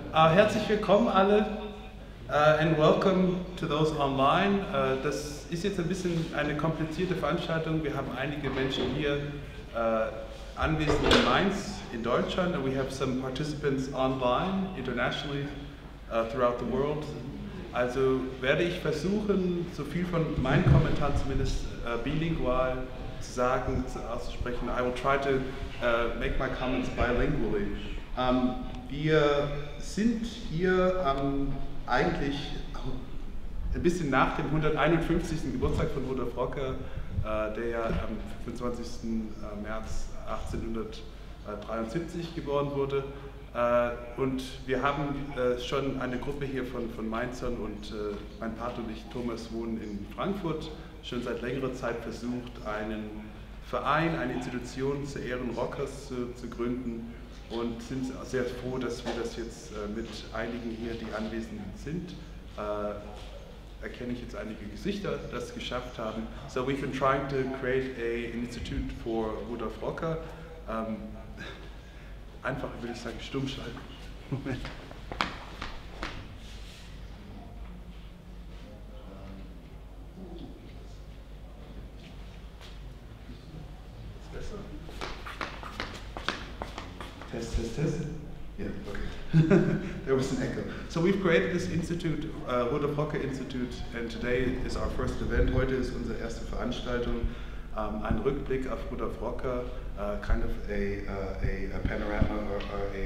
Herzlich willkommen alle and welcome to those online. Das ist jetzt ein bisschen eine komplizierte Veranstaltung. Wir haben einige Menschen hier anwesend in Mainz in Deutschland and we have some participants online internationally throughout the world. Also werde ich versuchen, so viel von meinen Kommentaren zumindest bilingual zu sagen, auszusprechen. I will try to make my comments bilingually. Wir sind hier eigentlich ein bisschen nach dem 151. Geburtstag von Rudolf Rocker, der ja am 25. März 1873 geboren wurde. Und wir haben schon eine Gruppe hier von Mainzern und mein Partner und ich, Thomas, wohnen in Frankfurt, schon seit längerer Zeit versucht, einen Verein, eine Institution zu Ehren Rockers zu gründen und sind sehr froh, dass wir das jetzt mit einigen hier, die anwesend sind, erkenne ich jetzt einige Gesichter, das geschafft haben. So we've been trying to create an institute for Rudolf Rocker. Einfach würde ich sagen, stumm schalten. Moment. Ist besser? Test, test, test. Yeah, okay. There was an echo. So we've created this institute, Rudolf Rocker Institute, and today is our first event. Heute ist unsere erste Veranstaltung. Ein Rückblick auf Rudolf Rocker, kind of a panorama or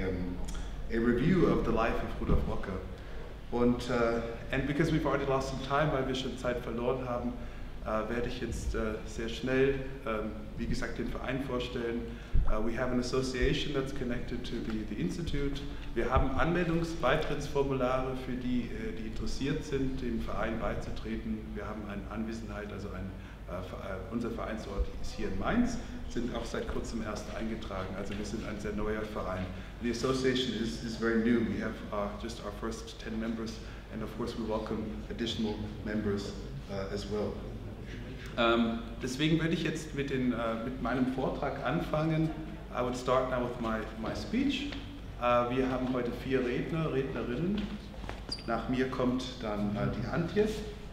a review of the life of Rudolf Rocker. Und and because we've already lost some time, weil wir schon Zeit verloren haben, werde ich jetzt sehr schnell, wie gesagt, den Verein vorstellen. We have an association that's connected to the Institute. Wir haben Anmeldungsbeitrittsformulare für die, die interessiert sind, dem Verein beizutreten. Wir haben eine Anwesenheit, also unser Vereinsort ist hier in Mainz, sind auch seit kurzem erst eingetragen, also wir sind ein sehr neuer Verein. The association is very new. We have just our first 10 members and of course we welcome additional members as well. Deswegen würde ich jetzt mit meinem Vortrag anfangen. I would start now with my speech. Wir haben heute 4 Rednerinnen. Nach mir kommt dann die Antje.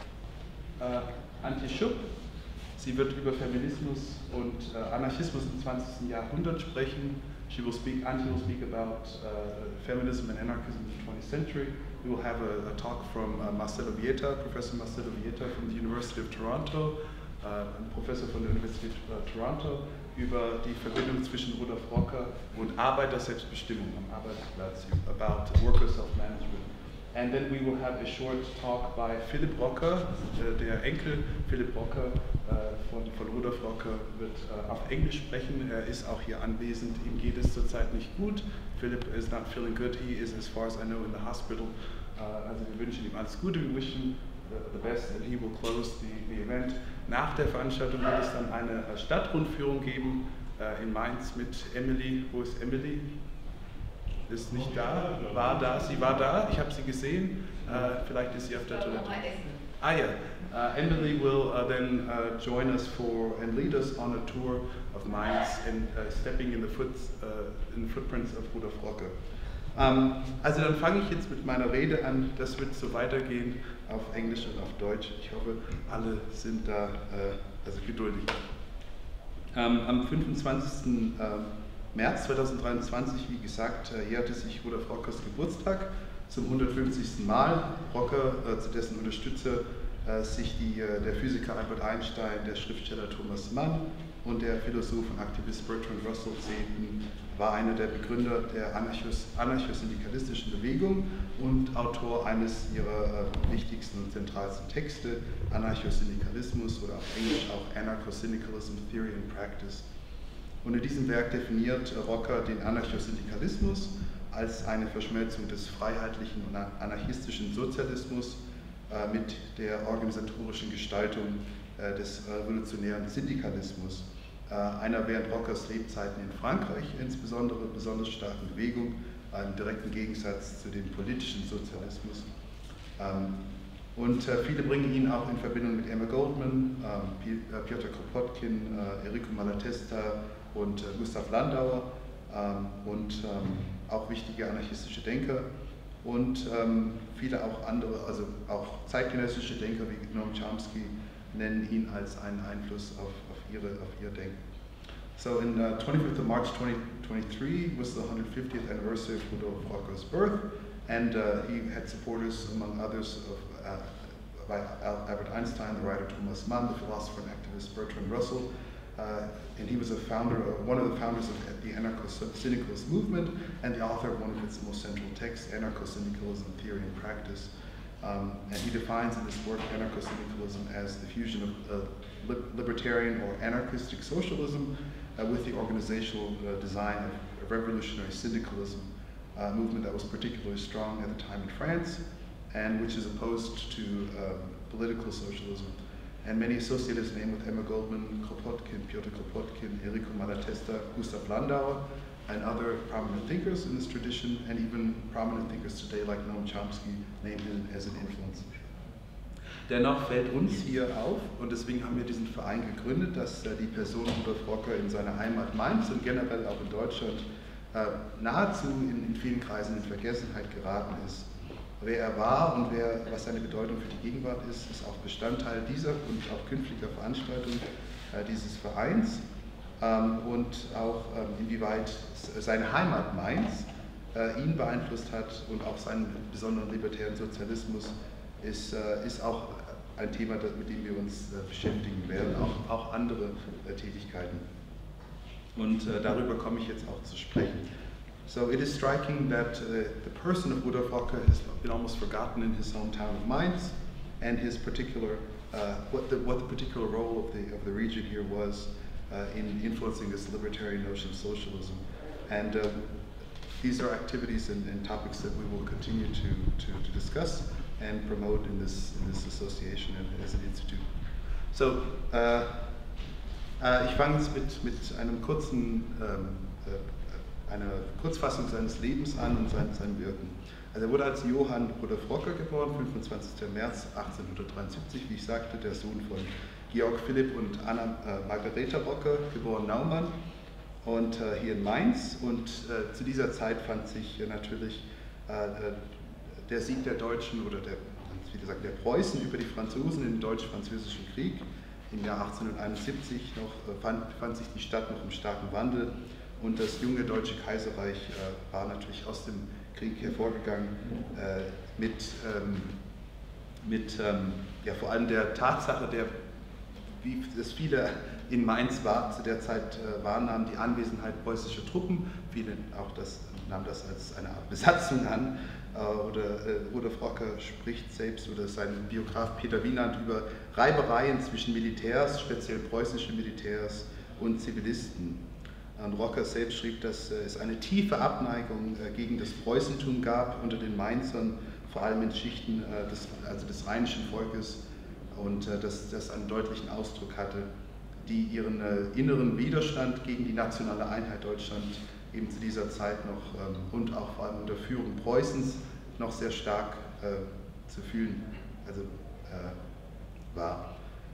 Antje Schupp. Sie wird über Feminismus und Anarchismus im 20. Jahrhundert sprechen. Antje will speak about feminism and anarchism in the 20th century. We will have a talk from Marcelo Vieta, Professor Marcelo Vieta from the University of Toronto, ein Professor von der Universität Toronto, über die Verbindung zwischen Rudolf Rocker und Arbeiterselbstbestimmung am Arbeitsplatz, about worker self-management. And then we will have a short talk by Philipp Rocker, der Enkel Philipp Rocker von Rudolf Rocker wird auf Englisch sprechen. Er ist auch hier anwesend, ihm geht es zurzeit nicht gut. Philip is not feeling good, he is, as far as I know, in the hospital. Also wir wünschen ihm alles Gute, we wish him the best and he will close the event. Nach der Veranstaltung wird es dann eine Stadtrundführung geben in Mainz mit Emily. Wo ist Emily? Ist nicht da, sie war da, ich habe sie gesehen, vielleicht ist sie auf der Toilette. Ah ja, Emily will then join us and lead us on a tour of Mainz and stepping in the footprints of Rudolf Rocker. Also dann fange ich jetzt mit meiner Rede an, das wird so weitergehen auf Englisch und auf Deutsch. Ich hoffe, alle sind da geduldig. Am 25. März 2023, wie gesagt, jährte sich Rudolf Rockers Geburtstag zum 150. Mal. Rocker, zu dessen Unterstützer sich der Physiker Albert Einstein, der Schriftsteller Thomas Mann und der Philosoph und Aktivist Bertrand Russell zählten, war einer der Begründer der anarchosyndikalistischen Bewegung und Autor eines ihrer wichtigsten und zentralsten Texte, Anarchosyndikalismus oder auf Englisch auch Anarcho-Syndicalism Theory and Practice. Und in diesem Werk definiert Rocker den Anarchosyndikalismus als eine Verschmelzung des freiheitlichen und anarchistischen Sozialismus mit der organisatorischen Gestaltung des revolutionären Syndikalismus, einer während Rockers Lebzeiten in Frankreich insbesondere besonders starken Bewegung, im direkten Gegensatz zu dem politischen Sozialismus. Und viele bringen ihn auch in Verbindung mit Emma Goldman, Piotr Kropotkin, Enrico Malatesta und Gustav Landauer und auch wichtige anarchistische Denker. und viele auch andere, also auch zeitgenössische Denker wie Noam Chomsky nennen ihn als einen Einfluss auf ihr Denken. So in 25th of March 2023 was the 150th anniversary of Rudolf Rocker's birth, and he had supporters, among others, of Albert Einstein, the writer Thomas Mann, the philosopher and activist Bertrand Russell, and he was one of the founders of the anarcho-syndicalist movement and the author of one of its most central texts, Anarcho-Syndicalism, Theory and Practice. And he defines in this work anarcho-syndicalism as the fusion of libertarian or anarchistic socialism with the organizational design of revolutionary syndicalism, a movement that was particularly strong at the time in France and which is opposed to political socialism. And many associate his name with Emma Goldman, Kropotkin, Piotr Kropotkin, Enrico Malatesta, Gustav Landauer, and other prominent thinkers in this tradition, and even prominent thinkers today like Noam Chomsky named him as an influence. Dennoch fällt uns hier auf, und deswegen haben wir diesen Verein gegründet, dass die Person Rudolf Rocker in seiner Heimat Mainz und generell auch in Deutschland nahezu in vielen Kreisen in Vergessenheit geraten ist. Wer er war und was seine Bedeutung für die Gegenwart ist, ist auch Bestandteil dieser und auch künftiger Veranstaltungen dieses Vereins. Und auch inwieweit seine Heimat Mainz ihn beeinflusst hat und auch seinen besonderen libertären Sozialismus ist auch ein Thema, mit dem wir uns beschäftigen werden, auch andere Tätigkeiten. Und darüber komme ich jetzt auch zu sprechen. So it is striking that the person of Rudolf Rocker has been almost forgotten in his hometown of Mainz, and his particular what the particular role of the region here was in influencing this libertarian notion of socialism. And these are activities and topics that we will continue to discuss and promote in this association and as an institute. So ich fange jetzt mit einer Kurzfassung seines Lebens an und seinem Wirken. Also er wurde als Johann Rudolf Rocker geboren, 25. März 1873, wie ich sagte, der Sohn von Georg Philipp und Anna Margareta Rocker, geboren Naumann, und hier in Mainz. Und zu dieser Zeit fand sich natürlich der Sieg der Deutschen oder der Preußen über die Franzosen im Deutsch-Französischen Krieg. Im Jahr 1871 befand sich die Stadt noch im starken Wandel, und das junge Deutsche Kaiserreich war natürlich aus dem Krieg hervorgegangen mit vor allem der Tatsache, wie das viele in Mainz zu der Zeit wahrnahmen, die Anwesenheit preußischer Truppen. Viele nahmen das als eine Art Besatzung an. Rudolf Rocker spricht selbst, oder sein Biograf Peter Wienand, über Reibereien zwischen Militärs, speziell preußische Militärs und Zivilisten. Und Rocker selbst schrieb, dass es eine tiefe Abneigung gegen das Preußentum gab unter den Mainzern, vor allem in Schichten des rheinischen Volkes, und dass das einen deutlichen Ausdruck hatte, die ihren inneren Widerstand gegen die nationale Einheit Deutschland eben zu dieser Zeit noch und auch vor allem unter Führung Preußens noch sehr stark zu fühlen war.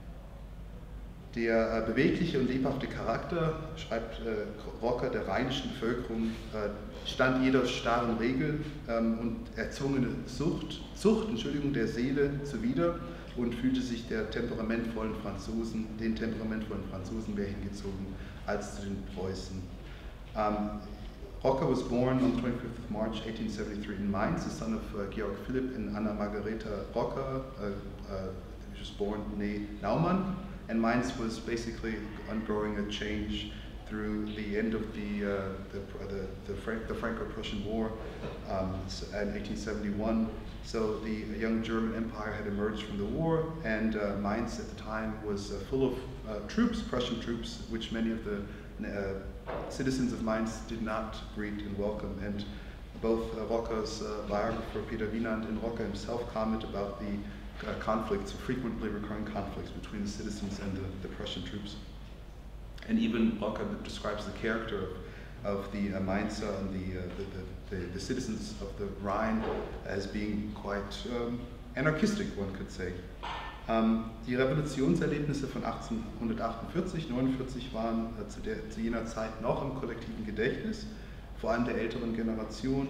Der bewegliche und lebhafte Charakter, schreibt Rocker, der rheinischen Bevölkerung stand jeder starren Regel und erzwungene Zucht der Seele zuwider und fühlte sich den temperamentvollen Franzosen mehr hingezogen als zu den Preußen. Rocker was born on 25th of March 1873 in Mainz, the son of Georg Philipp and Anna Margareta Rocker, who was born née Naumann. And Mainz was basically undergoing a change through the end of the Franco-Prussian War in 1871. So the young German Empire had emerged from the war, and Mainz at the time was full of troops, Prussian troops, which many of the citizens of Mainz did not greet and welcome. And both Rocker's biographer Peter Wienand and Rocker himself comment about the frequently recurring conflicts between the citizens and the Prussian troops. And even Rocker describes the character of the Mainzer and the citizens of the Rhine as being quite anarchistic, one could say. Die Revolutionserlebnisse von 1848, 49 waren zu jener Zeit noch im kollektiven Gedächtnis, vor allem der älteren Generation.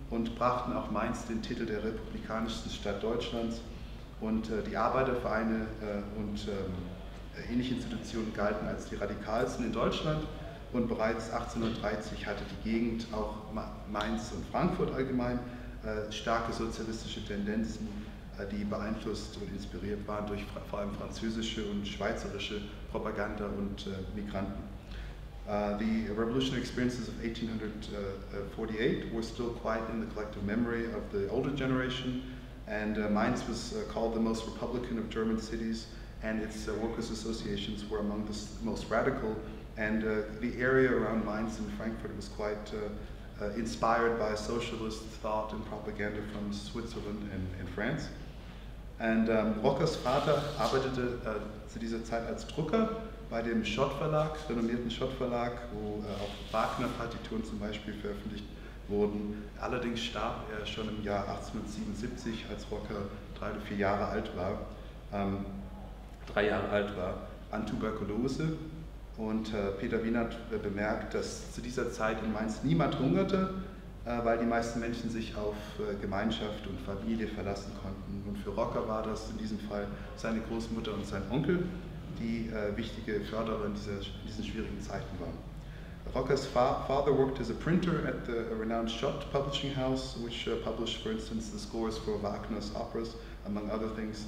und brachten auch Mainz den Titel der republikanischsten Stadt Deutschlands. Und die Arbeitervereine und ähnliche Institutionen galten als die radikalsten in Deutschland. Und bereits 1830 hatte die Gegend, auch Mainz und Frankfurt allgemein, starke sozialistische Tendenzen, die beeinflusst und inspiriert waren durch vor allem französische und schweizerische Propaganda und Migranten. The revolutionary experiences of 1848 were still quite in the collective memory of the older generation, and Mainz was called the most Republican of German cities, and its workers' associations were among the most radical, and the area around Mainz and Frankfurt was quite inspired by socialist thought and propaganda from Switzerland and France. Und Rockers Vater arbeitete zu dieser Zeit als Drucker bei dem Schott Verlag, renommierten Schott Verlag, wo auch Wagner-Partituren zum Beispiel veröffentlicht wurden. Allerdings starb er schon im Jahr 1877, als Rocker 3 oder 4 Jahre alt war, 3 Jahre alt war, an Tuberkulose. Und Peter Wienand bemerkt, dass zu dieser Zeit in Mainz niemand hungerte, weil die meisten Menschen sich auf Gemeinschaft und Familie verlassen konnten. Und für Rocker war das in diesem Fall seine Großmutter und sein Onkel, die wichtige Förderer in diesen schwierigen Zeiten waren. Rockers father worked as a printer at the renowned Schott publishing house, which published, for instance, the scores for Wagner's operas, among other things.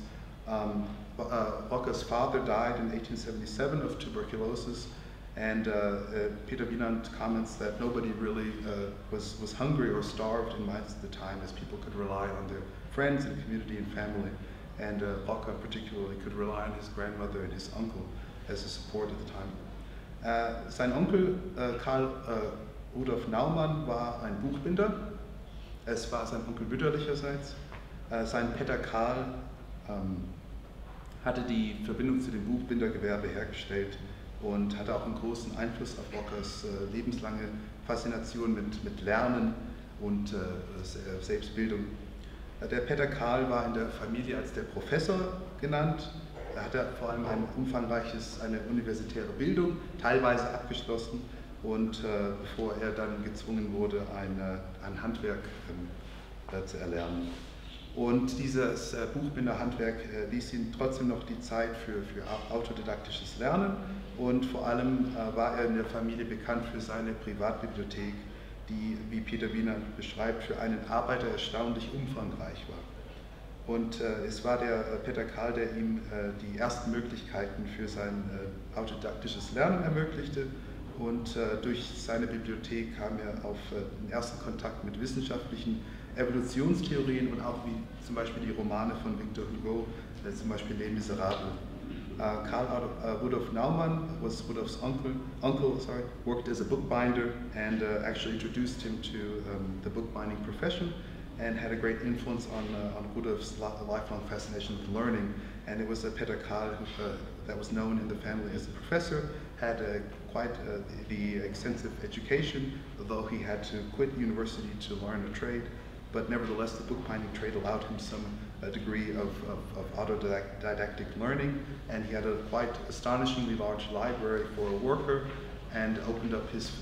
Rockers father died in 1877 of tuberculosis, and Peter Wienand comments that nobody really was hungry or starved in Mainz at the time, as people could rely on their friends and community and family, and Rocker particularly could rely on his grandmother and his uncle as a support at the time. Sein Onkel Karl Rudolf Naumann war ein Buchbinder. Es war sein Onkel mütterlicherseits. Sein Vetter Karl hatte die Verbindung zu dem Buchbindergewerbe hergestellt und hatte auch einen großen Einfluss auf Rockers lebenslange Faszination mit Lernen und Selbstbildung. Der Vetter Karl war in der Familie als der Professor genannt. Er hatte vor allem eine universitäre Bildung, teilweise abgeschlossen, und bevor er dann gezwungen wurde, ein Handwerk zu erlernen. Und dieses Buchbinderhandwerk ließ ihn trotzdem noch die Zeit für autodidaktisches Lernen, und vor allem war er in der Familie bekannt für seine Privatbibliothek, die, wie Peter Wienand beschreibt, für einen Arbeiter erstaunlich umfangreich war. Und es war der Vetter Karl, der ihm die ersten Möglichkeiten für sein autodidaktisches Lernen ermöglichte, und durch seine Bibliothek kam er auf den ersten Kontakt mit wissenschaftlichen Evolutionstheorien und auch wie zum Beispiel die Romane von Victor Hugo, zum Beispiel Les Miserables. Karl Rudolf Naumann was Rudolf's uncle, worked as a bookbinder and actually introduced him to the bookbinding profession, and had a great influence on Rudolf's lifelong fascination with learning. And it was Peter Karl that was known in the family as a professor, had quite the extensive education, although he had to quit university to learn a trade. But nevertheless, the bookbinding trade allowed him some degree of autodidactic learning, and he had a quite astonishingly large library for a worker, and opened up his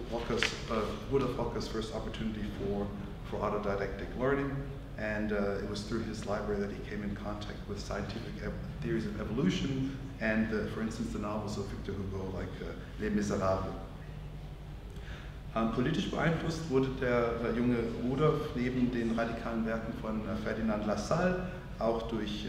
Rudolf Rocker's first opportunity for autodidactic learning. And it was through his library that he came in contact with scientific theories of evolution, and for instance the novels of Victor Hugo, like Les Miserables. Politisch beeinflusst wurde der junge Rudolf neben den radikalen Werken von Ferdinand Lassalle auch durch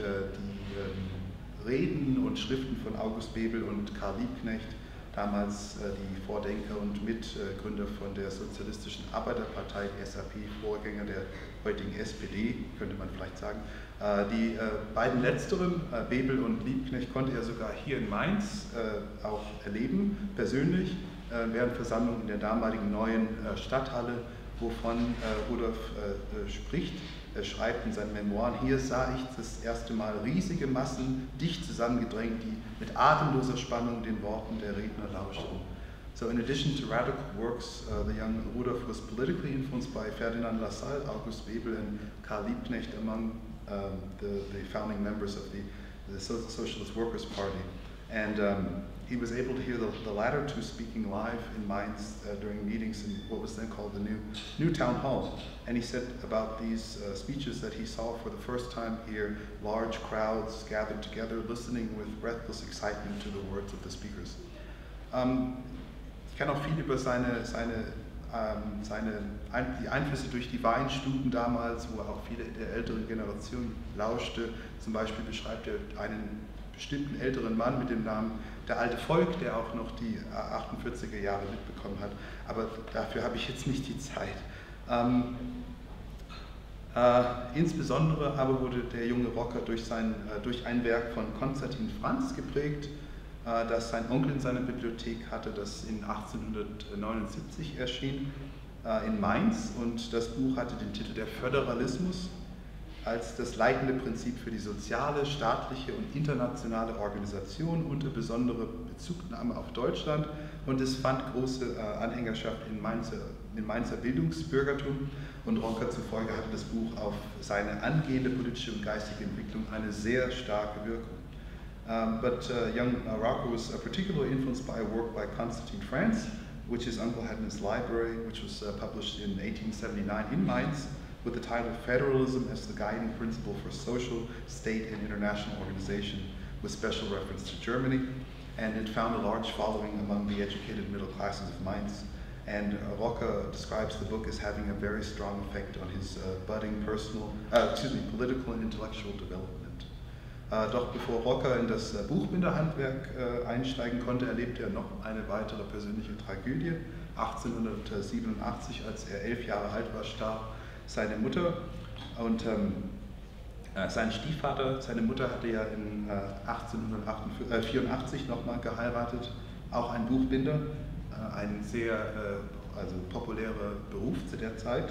die Reden und Schriften von August Bebel und Karl Liebknecht, damals die Vordenker und Mitgründer von der Sozialistischen Arbeiterpartei, SAP, Vorgänger der heutigen SPD, könnte man vielleicht sagen. Die beiden letzteren, Bebel und Liebknecht, konnte er sogar hier in Mainz auch erleben, persönlich, während Versammlungen in der damaligen neuen Stadthalle, wovon Rudolf spricht. Er schreibt in seinen Memoiren: Hier sah ich das erste Mal riesige Massen, dicht zusammengedrängt, die mit atemloser Spannung den Worten der Redner lauschten. So in addition to radical works, the young Rudolf was politically influenced by Ferdinand Lassalle, August Bebel and Karl Liebknecht, among the founding members of the Socialist Workers' Party. And he was able to hear the latter two speaking live in Mainz during meetings in what was then called the new Town Hall. And he said about these speeches that he saw for the first time here large crowds gathered together, listening with breathless excitement to the words of the speakers. Ich kann auch viel über die Einflüsse durch die Weinstuben damals, wo er auch viele der älteren Generation lauschte. Zum Beispiel beschreibt er einen bestimmten älteren Mann mit dem Namen der alte Volk, der auch noch die 48er Jahre mitbekommen hat. Aber dafür habe ich jetzt nicht die Zeit. Insbesondere aber wurde der junge Rocker durch ein Werk von Konstantin Franz geprägt, das sein Onkel in seiner Bibliothek hatte, das in 1879 erschien in Mainz, und das Buch hatte den Titel Der Föderalismus als das leitende Prinzip für die soziale, staatliche und internationale Organisation unter besonderer Bezugnahme auf Deutschland, und es fand große Anhängerschaft im Mainzer Bildungsbürgertum, und Rocker zufolge hatte das Buch auf seine angehende politische und geistige Entwicklung eine sehr starke Wirkung. Young Rocker was particularly influenced by a work by Konstantin Franz, which his uncle had in his library, which was published in 1879 in Mainz, with the title Federalism as the Guiding Principle for Social, State and International Organization, with special reference to Germany. And it found a large following among the educated middle classes of Mainz. And Rocker describes the book as having a very strong effect on his budding political and intellectual development. Doch bevor Rocker in das Buchbinderhandwerk einsteigen konnte, erlebte er noch eine weitere persönliche Tragödie. 1887, als er 11 Jahre alt war, starb seine Mutter, und sein Stiefvater, seine Mutter hatte ja in 1884 nochmal geheiratet, auch ein Buchbinder, ein sehr populärer Beruf zu der Zeit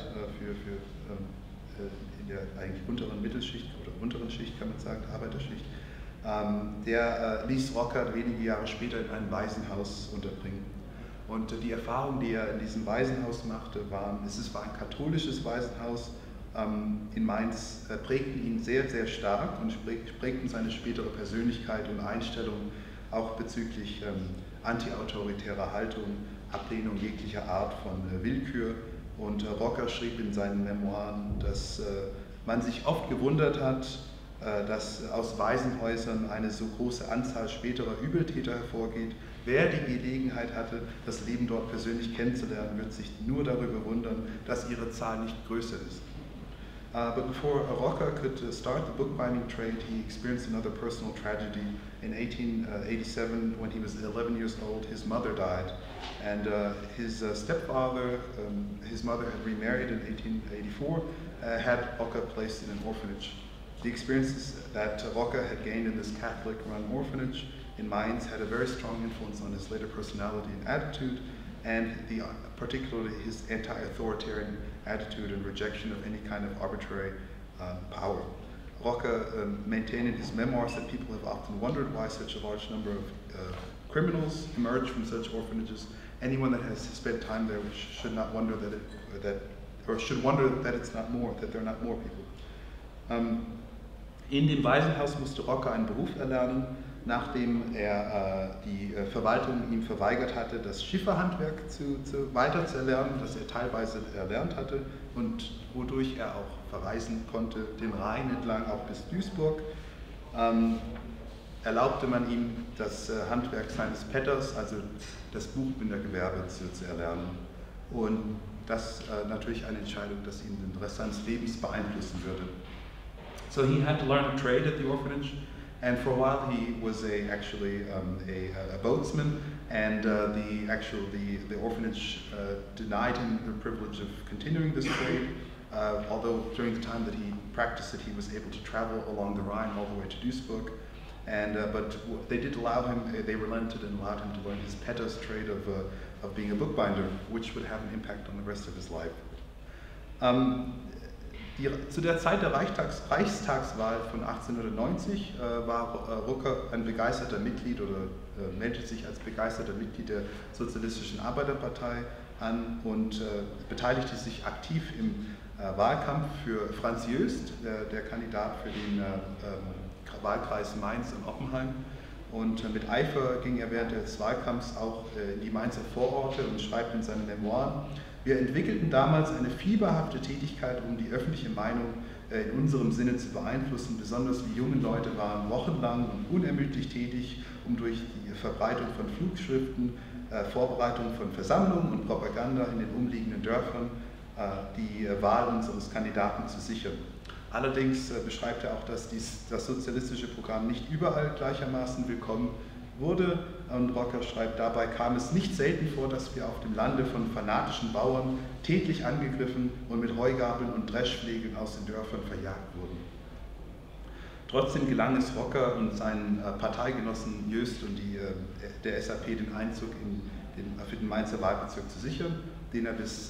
in der eigentlich unteren Mittelschicht oder unteren Schicht, kann man sagen, Arbeiterschicht. Der ließ Rocker wenige Jahre später in einem Waisenhaus unterbringen. Und die Erfahrungen, die er in diesem Waisenhaus machte, es war ein katholisches Waisenhaus in Mainz, prägten ihn sehr, sehr stark und prägten seine spätere Persönlichkeit und Einstellung auch bezüglich antiautoritärer Haltung, Ablehnung jeglicher Art von Willkür. Und Rocker schrieb in seinen Memoiren, dass man sich oft gewundert hat, dass aus Waisenhäusern eine so große Anzahl späterer Übeltäter hervorgeht. Wer die Gelegenheit hatte, das Leben dort persönlich kennenzulernen, wird sich nur darüber wundern, dass ihre Zahl nicht größer ist. But before Rocker could start the bookbinding trade, he experienced another personal tragedy. In 1887, when he was 11 years old, his mother died, and his stepfather, his mother had remarried in 1884, had Rocker placed in an orphanage. The experiences that Rocker had gained in this Catholic-run orphanage in Mainz had a very strong influence on his later personality and attitude, and particularly his anti-authoritarian attitude and rejection of any kind of arbitrary power. Rocker maintained in his memoirs that people have often wondered why such a large number of criminals emerge from such orphanages. Anyone that has spent time there should not wonder should wonder that it's not more, that there are not more people. In dem Waisenhaus musste Rocker einen Beruf erlernen, nachdem er die Verwaltung ihm verweigert hatte, das Schifferhandwerk weiter zu erlernen, das er teilweise erlernt hatte und wodurch er auch verreisen konnte, den Rhein entlang auch bis Duisburg. Erlaubte man ihm, das Handwerk seines Vetters, also das Buchbindergewerbe, zu erlernen. Und das natürlich eine Entscheidung, das ihn den Rest seines Lebens beeinflussen würde. So he had to learn to trade at the orphanage. And for a while he was actually a boatsman, and the orphanage denied him the privilege of continuing this trade, although during the time that he practiced it he was able to travel along the Rhine all the way to Duisburg. But they did allow him, they relented and allowed him to learn his Petter's trade of being a bookbinder, which would have an impact on the rest of his life. Zu der Zeit der Reichstagswahl von 1890 war Rocker ein begeisterter Mitglied oder meldete sich als begeisterter Mitglied der Sozialistischen Arbeiterpartei an und beteiligte sich aktiv im Wahlkampf für Franz Jöst, der Kandidat für den Wahlkreis Mainz und Oppenheim. Und mit Eifer ging er während des Wahlkampfs auch in die Mainzer Vororte und schreibt in seinen Memoiren: Wir entwickelten damals eine fieberhafte Tätigkeit, um die öffentliche Meinung in unserem Sinne zu beeinflussen. Besonders die jungen Leute waren wochenlang und unermüdlich tätig, um durch die Verbreitung von Flugschriften, Vorbereitung von Versammlungen und Propaganda in den umliegenden Dörfern die Wahl unseres Kandidaten zu sichern. Allerdings beschreibt er auch, dass das sozialistische Programm nicht überall gleichermaßen willkommen wurde. Und Rocker schreibt, dabei kam es nicht selten vor, dass wir auf dem Lande von fanatischen Bauern tätlich angegriffen und mit Heugabeln und Dreschflegeln aus den Dörfern verjagt wurden. Trotzdem gelang es Rocker und seinen Parteigenossen Jöst und der SAP den Einzug für den Mainzer Wahlbezirk zu sichern, den er bis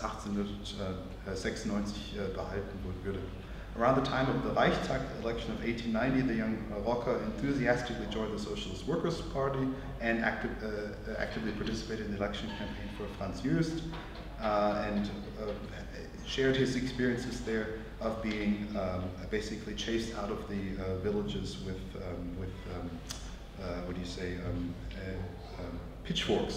1896 behalten würde. Around the time of the Reichstag election of 1890, the young Rocker enthusiastically joined the Socialist Workers' Party and actively participated in the election campaign for Franz Jöst and shared his experiences there of being basically chased out of the villages with what do you say, pitchforks.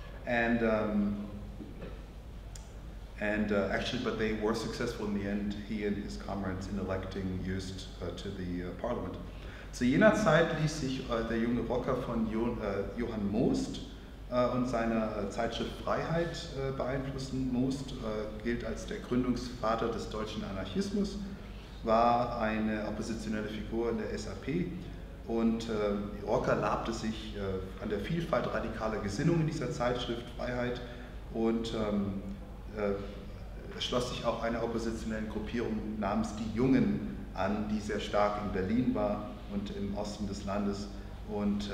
Actually, but they were successful in the end, he and his comrades, in electing Jöst to the parliament. Zu jener Zeit ließ sich der junge Rocker von Johann Most und seiner Zeitschrift Freiheit beeinflussen. Most gilt als der Gründungsvater des deutschen Anarchismus, war eine oppositionelle Figur in der SAP und Rocker labte sich an der Vielfalt radikaler Gesinnung in dieser Zeitschrift Freiheit und schloss sich auch einer oppositionellen Gruppierung namens Die Jungen an, die sehr stark in Berlin war und im Osten des Landes und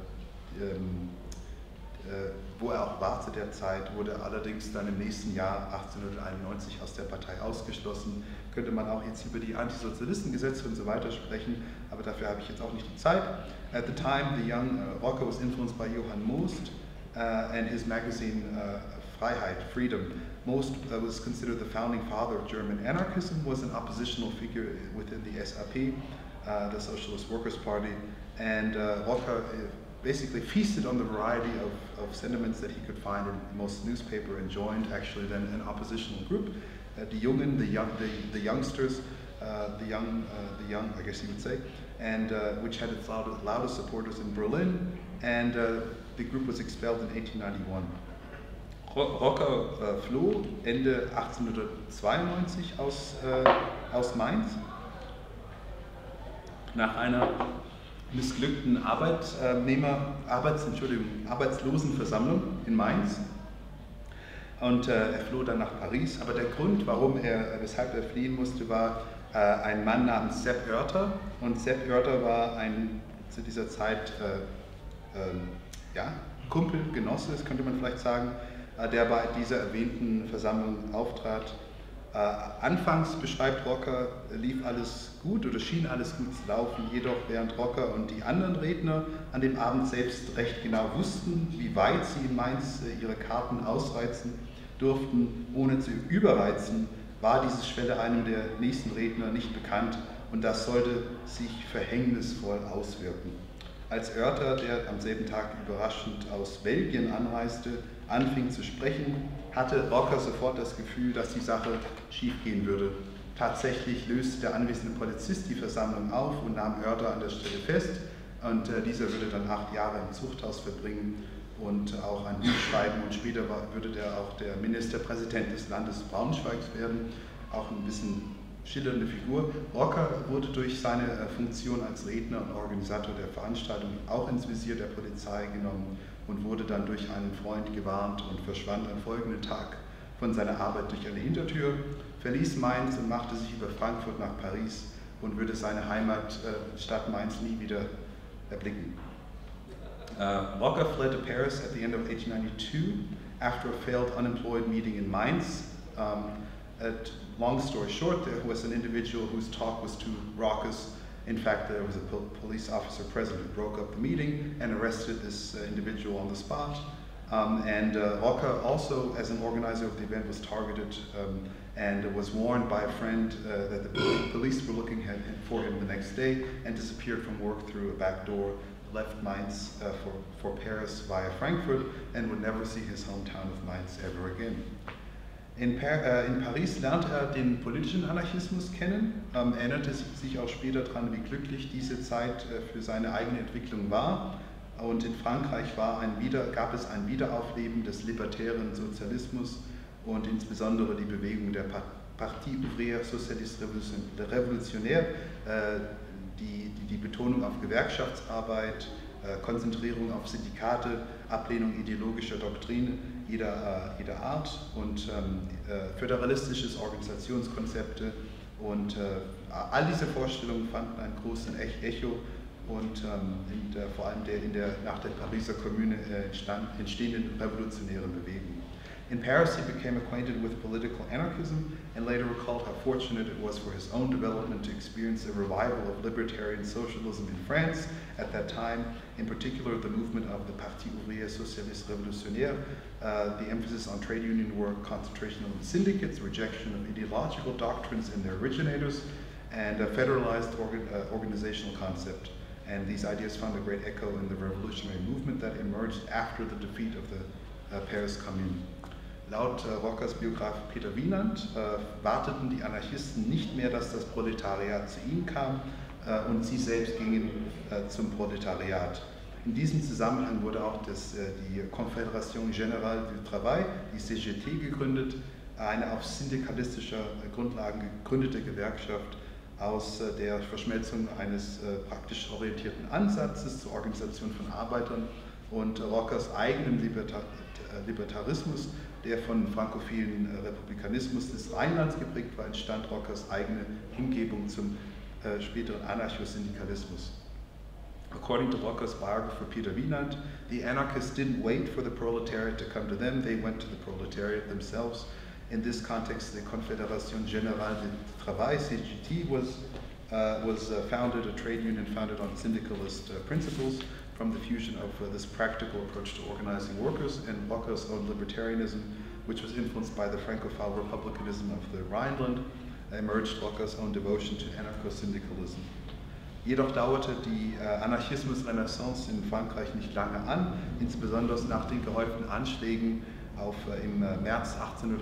wo er auch war zu der Zeit, wurde allerdings dann im nächsten Jahr 1891 aus der Partei ausgeschlossen. Könnte man auch jetzt über die Antisozialistengesetze und so weiter sprechen, aber dafür habe ich jetzt auch nicht die Zeit. At the time, the young Rocker was influenced by Johann Most and his magazine Freiheit, Freedom. Most was considered the founding father of German anarchism, was an oppositional figure within the SAP, the Socialist Workers' Party, and Rocker basically feasted on the variety of sentiments that he could find in most newspaper and joined actually then an oppositional group, the Jungen, the youngsters, the young, I guess you would say, and which had its loudest supporters in Berlin, and the group was expelled in 1891. Rocker floh Ende 1892 aus Mainz nach einer missglückten Arbeitslosenversammlung in Mainz und er floh dann nach Paris. Aber der Grund, weshalb er fliehen musste, war ein Mann namens Sepp Oerter, und Sepp Oerter war zu dieser Zeit Kumpel, Genosse, das könnte man vielleicht sagen, der bei dieser erwähnten Versammlung auftrat. Anfangs, beschreibt Rocker, lief alles gut oder schien alles gut zu laufen, jedoch während Rocker und die anderen Redner an dem Abend selbst recht genau wussten, wie weit sie in Mainz ihre Karten ausreizen durften, ohne zu überreizen, war diese Schwelle einem der nächsten Redner nicht bekannt und das sollte sich verhängnisvoll auswirken. Als Oerter, der am selben Tag überraschend aus Belgien anreiste, anfing zu sprechen, hatte Rocker sofort das Gefühl, dass die Sache schiefgehen würde. Tatsächlich löste der anwesende Polizist die Versammlung auf und nahm Oerter an der Stelle fest und dieser würde dann 8 Jahre im Zuchthaus verbringen und auch ein Buch schreiben und später würde der auch der Ministerpräsident des Landes Braunschweigs werden, auch ein bisschen schillernde Figur. Rocker wurde durch seine Funktion als Redner und Organisator der Veranstaltung auch ins Visier der Polizei genommen und wurde dann durch einen Freund gewarnt und verschwand am folgenden Tag von seiner Arbeit durch eine Hintertür, verließ Mainz und machte sich über Frankfurt nach Paris und würde seine Heimatstadt Mainz nie wieder erblicken. Rocker fled to Paris at the end of 1892 after a failed unemployed meeting in Mainz. Long story short, there was an individual whose talk was too raucous. In fact, there was a police officer present who broke up the meeting and arrested this individual on the spot. Rocker also, as an organizer of the event, was targeted and was warned by a friend that the police were looking for him the next day and disappeared from work through a back door. left Mainz for Paris via Frankfurt and would never see his hometown of Mainz ever again. In Paris lernte er den politischen Anarchismus kennen, erinnerte sich auch später daran, wie glücklich diese Zeit für seine eigene Entwicklung war. Und in Frankreich gab es ein Wiederaufleben des libertären Sozialismus und insbesondere die Bewegung der Parti Ouvrier Socialiste Revolutionnaire, die Betonung auf Gewerkschaftsarbeit, Konzentrierung auf Syndikate, Ablehnung ideologischer Doktrine jeder Art und föderalistisches Organisationskonzepte und all diese Vorstellungen fanden einen großen Echo und vor allem nach der Pariser Kommune entstehenden revolutionären Bewegung. In Paris, he became acquainted with political anarchism and later recalled how fortunate it was for his own development to experience a revival of libertarian socialism in France at that time, in particular the movement of the Parti Ouvrier Socialiste Revolutionnaire, the emphasis on trade union work, concentration on syndicates, rejection of ideological doctrines and their originators, and a federalized organizational concept. And these ideas found a great echo in the revolutionary movement that emerged after the defeat of the Paris Commune. Laut Rockers Biograf Peter Wienand warteten die Anarchisten nicht mehr, dass das Proletariat zu ihnen kam und sie selbst gingen zum Proletariat. In diesem Zusammenhang wurde auch die Confédération Générale du Travail, die CGT, gegründet, eine auf syndikalistischer Grundlagen gegründete Gewerkschaft aus der Verschmelzung eines praktisch orientierten Ansatzes zur Organisation von Arbeitern und Rockers eigenen Libertarismus, der von frankophilen Republikanismus des Rheinlands geprägt war, entstand Rockers eigene Hingebung zum späteren Anarchosyndikalismus. According to Rockers biographer Peter Wienand, the anarchists didn't wait for the proletariat to come to them, they went to the proletariat themselves. In this context, the Confédération Générale du Travail, CGT, was founded, a trade union founded on syndicalist principles, from the fusion of this practical approach to organizing workers and Rockers' own libertarianism, which was influenced by the Francophile republicanism of the Rhineland, emerged Rockers' own devotion to anarcho-syndicalism. Jedoch dauerte die Anarchismus-Renaissance in Frankreich nicht lange an, insbesondere nach den gehäuften Anschlägen im März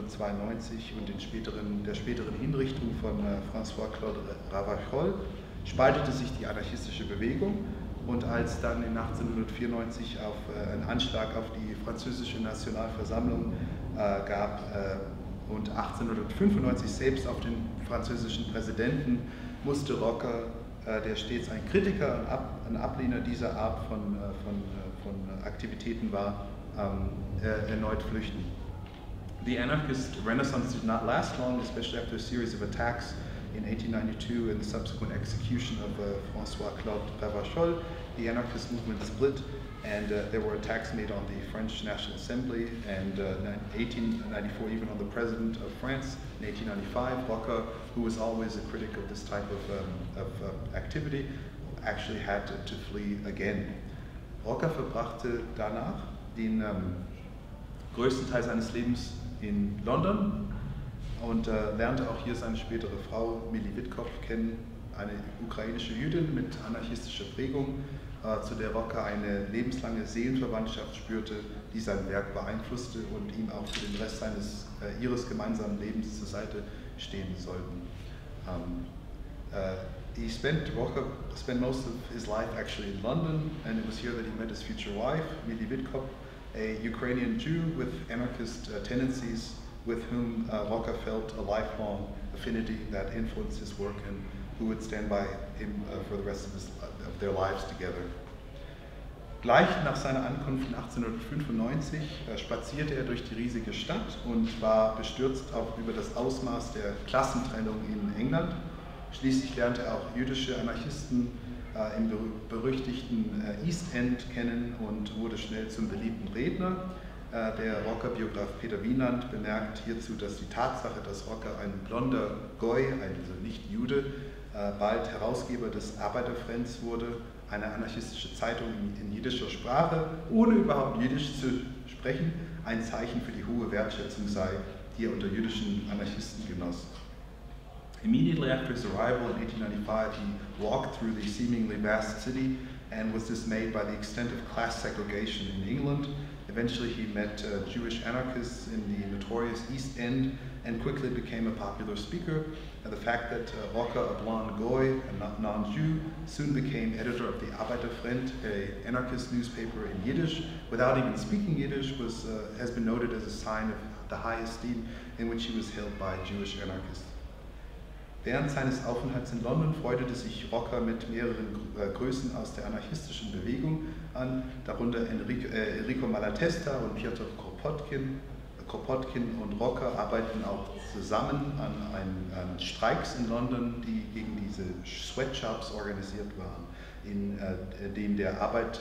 1892 und der späteren Hinrichtung von François-Claude Ravachol spaltete sich die anarchistische Bewegung. Und als dann in 1894 ein Anschlag auf die französische Nationalversammlung gab und 1895 selbst auf den französischen Präsidenten, musste Rocker, der stets ein Kritiker und ein Ablehner dieser Art von Aktivitäten war, erneut flüchten. The anarchist renaissance did not last long, especially after a series of attacks in 1892 and the subsequent execution of François-Claude Ravachol. The anarchist movement split and there were attacks made on the French National Assembly and in 1894 even on the President of France. In 1895, Rocker, who was always a critic of this type of activity, actually had to flee again. Rocker verbrachte danach den größten Teil seines Lebens in London und lernte auch hier seine spätere Frau Millie Witkow kennen, eine ukrainische Jüdin mit anarchistischer Prägung, zu der Rocker eine lebenslange Seelenverwandtschaft spürte, die sein Werk beeinflusste und ihm auch für den Rest ihres gemeinsamen Lebens zur Seite stehen sollten. Rocker spent most of his life actually in London, and it was here that he met his future wife, Millie Witkow, a Ukrainian Jew with anarchist tendencies, with whom Rocker felt a lifelong affinity that influenced his work and who would stand by him for the rest of their lives together. Gleich nach seiner Ankunft in 1895 spazierte er durch die riesige Stadt und war bestürzt über das Ausmaß der Klassentrennung in England. Schließlich lernte er auch jüdische Anarchisten im berüchtigten East End kennen und wurde schnell zum beliebten Redner. Der Rocker-Biograf Peter Wienand bemerkt hierzu, dass die Tatsache, dass Rocker ein blonder Goy, also nicht Jude, bald Herausgeber des Arbeiterfriends wurde, eine anarchistische Zeitung in jiddischer Sprache, ohne überhaupt Jiddisch zu sprechen, ein Zeichen für die hohe Wertschätzung sei, die er unter jüdischen Anarchisten genoss. Immediately after his arrival in 1895, he walked through the seemingly vast city and was dismayed by the extent of class segregation in England. Eventually he met Jewish anarchists in the notorious East End and quickly became a popular speaker. The fact that Rocker, a blonde Goy, a non-Jew, soon became editor of the Arbeiterfront, an anarchist newspaper in Yiddish, without even speaking Yiddish, has been noted as a sign of the high esteem in which he was held by Jewish anarchists. Während seines Aufenthalts in London freundete sich Rocker mit mehreren Größen aus der anarchistischen Bewegung an, darunter Enrico Malatesta und Piotr Kropotkin. Kropotkin und Rocker arbeiteten auch zusammen an Streiks in London, die gegen diese Sweatshops organisiert waren, in dem der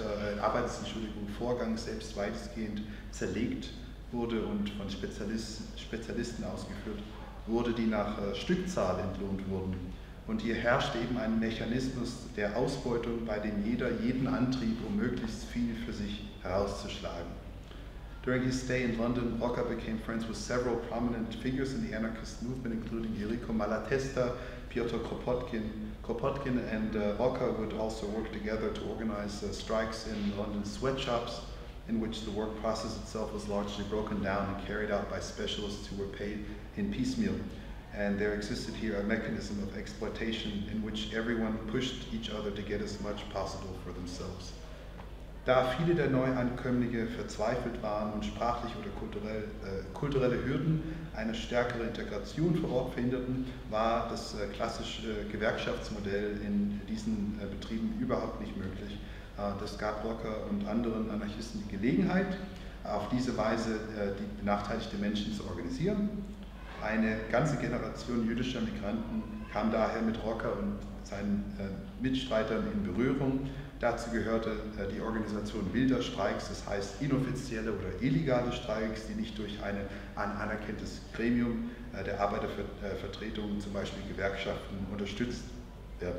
Vorgang selbst weitestgehend zerlegt wurde und von Spezialisten ausgeführt wurde, die nach Stückzahl entlohnt wurden. Und hier herrscht eben ein Mechanismus der Ausbeutung, bei dem jeder jeden antrieb, um möglichst viel für sich herauszuschlagen. During his stay in London, Rocker became friends with several prominent figures in the anarchist movement, including Enrico Malatesta, Piotr Kropotkin. Kropotkin and Rocker would also work together to organize strikes in London sweatshops, in which the work process itself was largely broken down and carried out by specialists who were paid in piecemeal. And there existed here a mechanism of exploitation in which everyone pushed each other to get as much possible for themselves. Da viele der Neuankömmlinge verzweifelt waren und sprachlich oder kulturelle Hürden eine stärkere Integration vor Ort verhinderten, war das klassische Gewerkschaftsmodell in diesen Betrieben überhaupt nicht möglich. Das gab Rocker und anderen Anarchisten die Gelegenheit, auf diese Weise die benachteiligten Menschen zu organisieren. Eine ganze Generation jüdischer Migranten kam daher mit Rocker und seinen Mitstreitern in Berührung. Dazu gehörte die Organisation wilder Streiks, das heißt inoffizielle oder illegale Streiks, die nicht durch ein anerkanntes Gremium der Arbeitervertretung, zum Beispiel Gewerkschaften, unterstützt werden.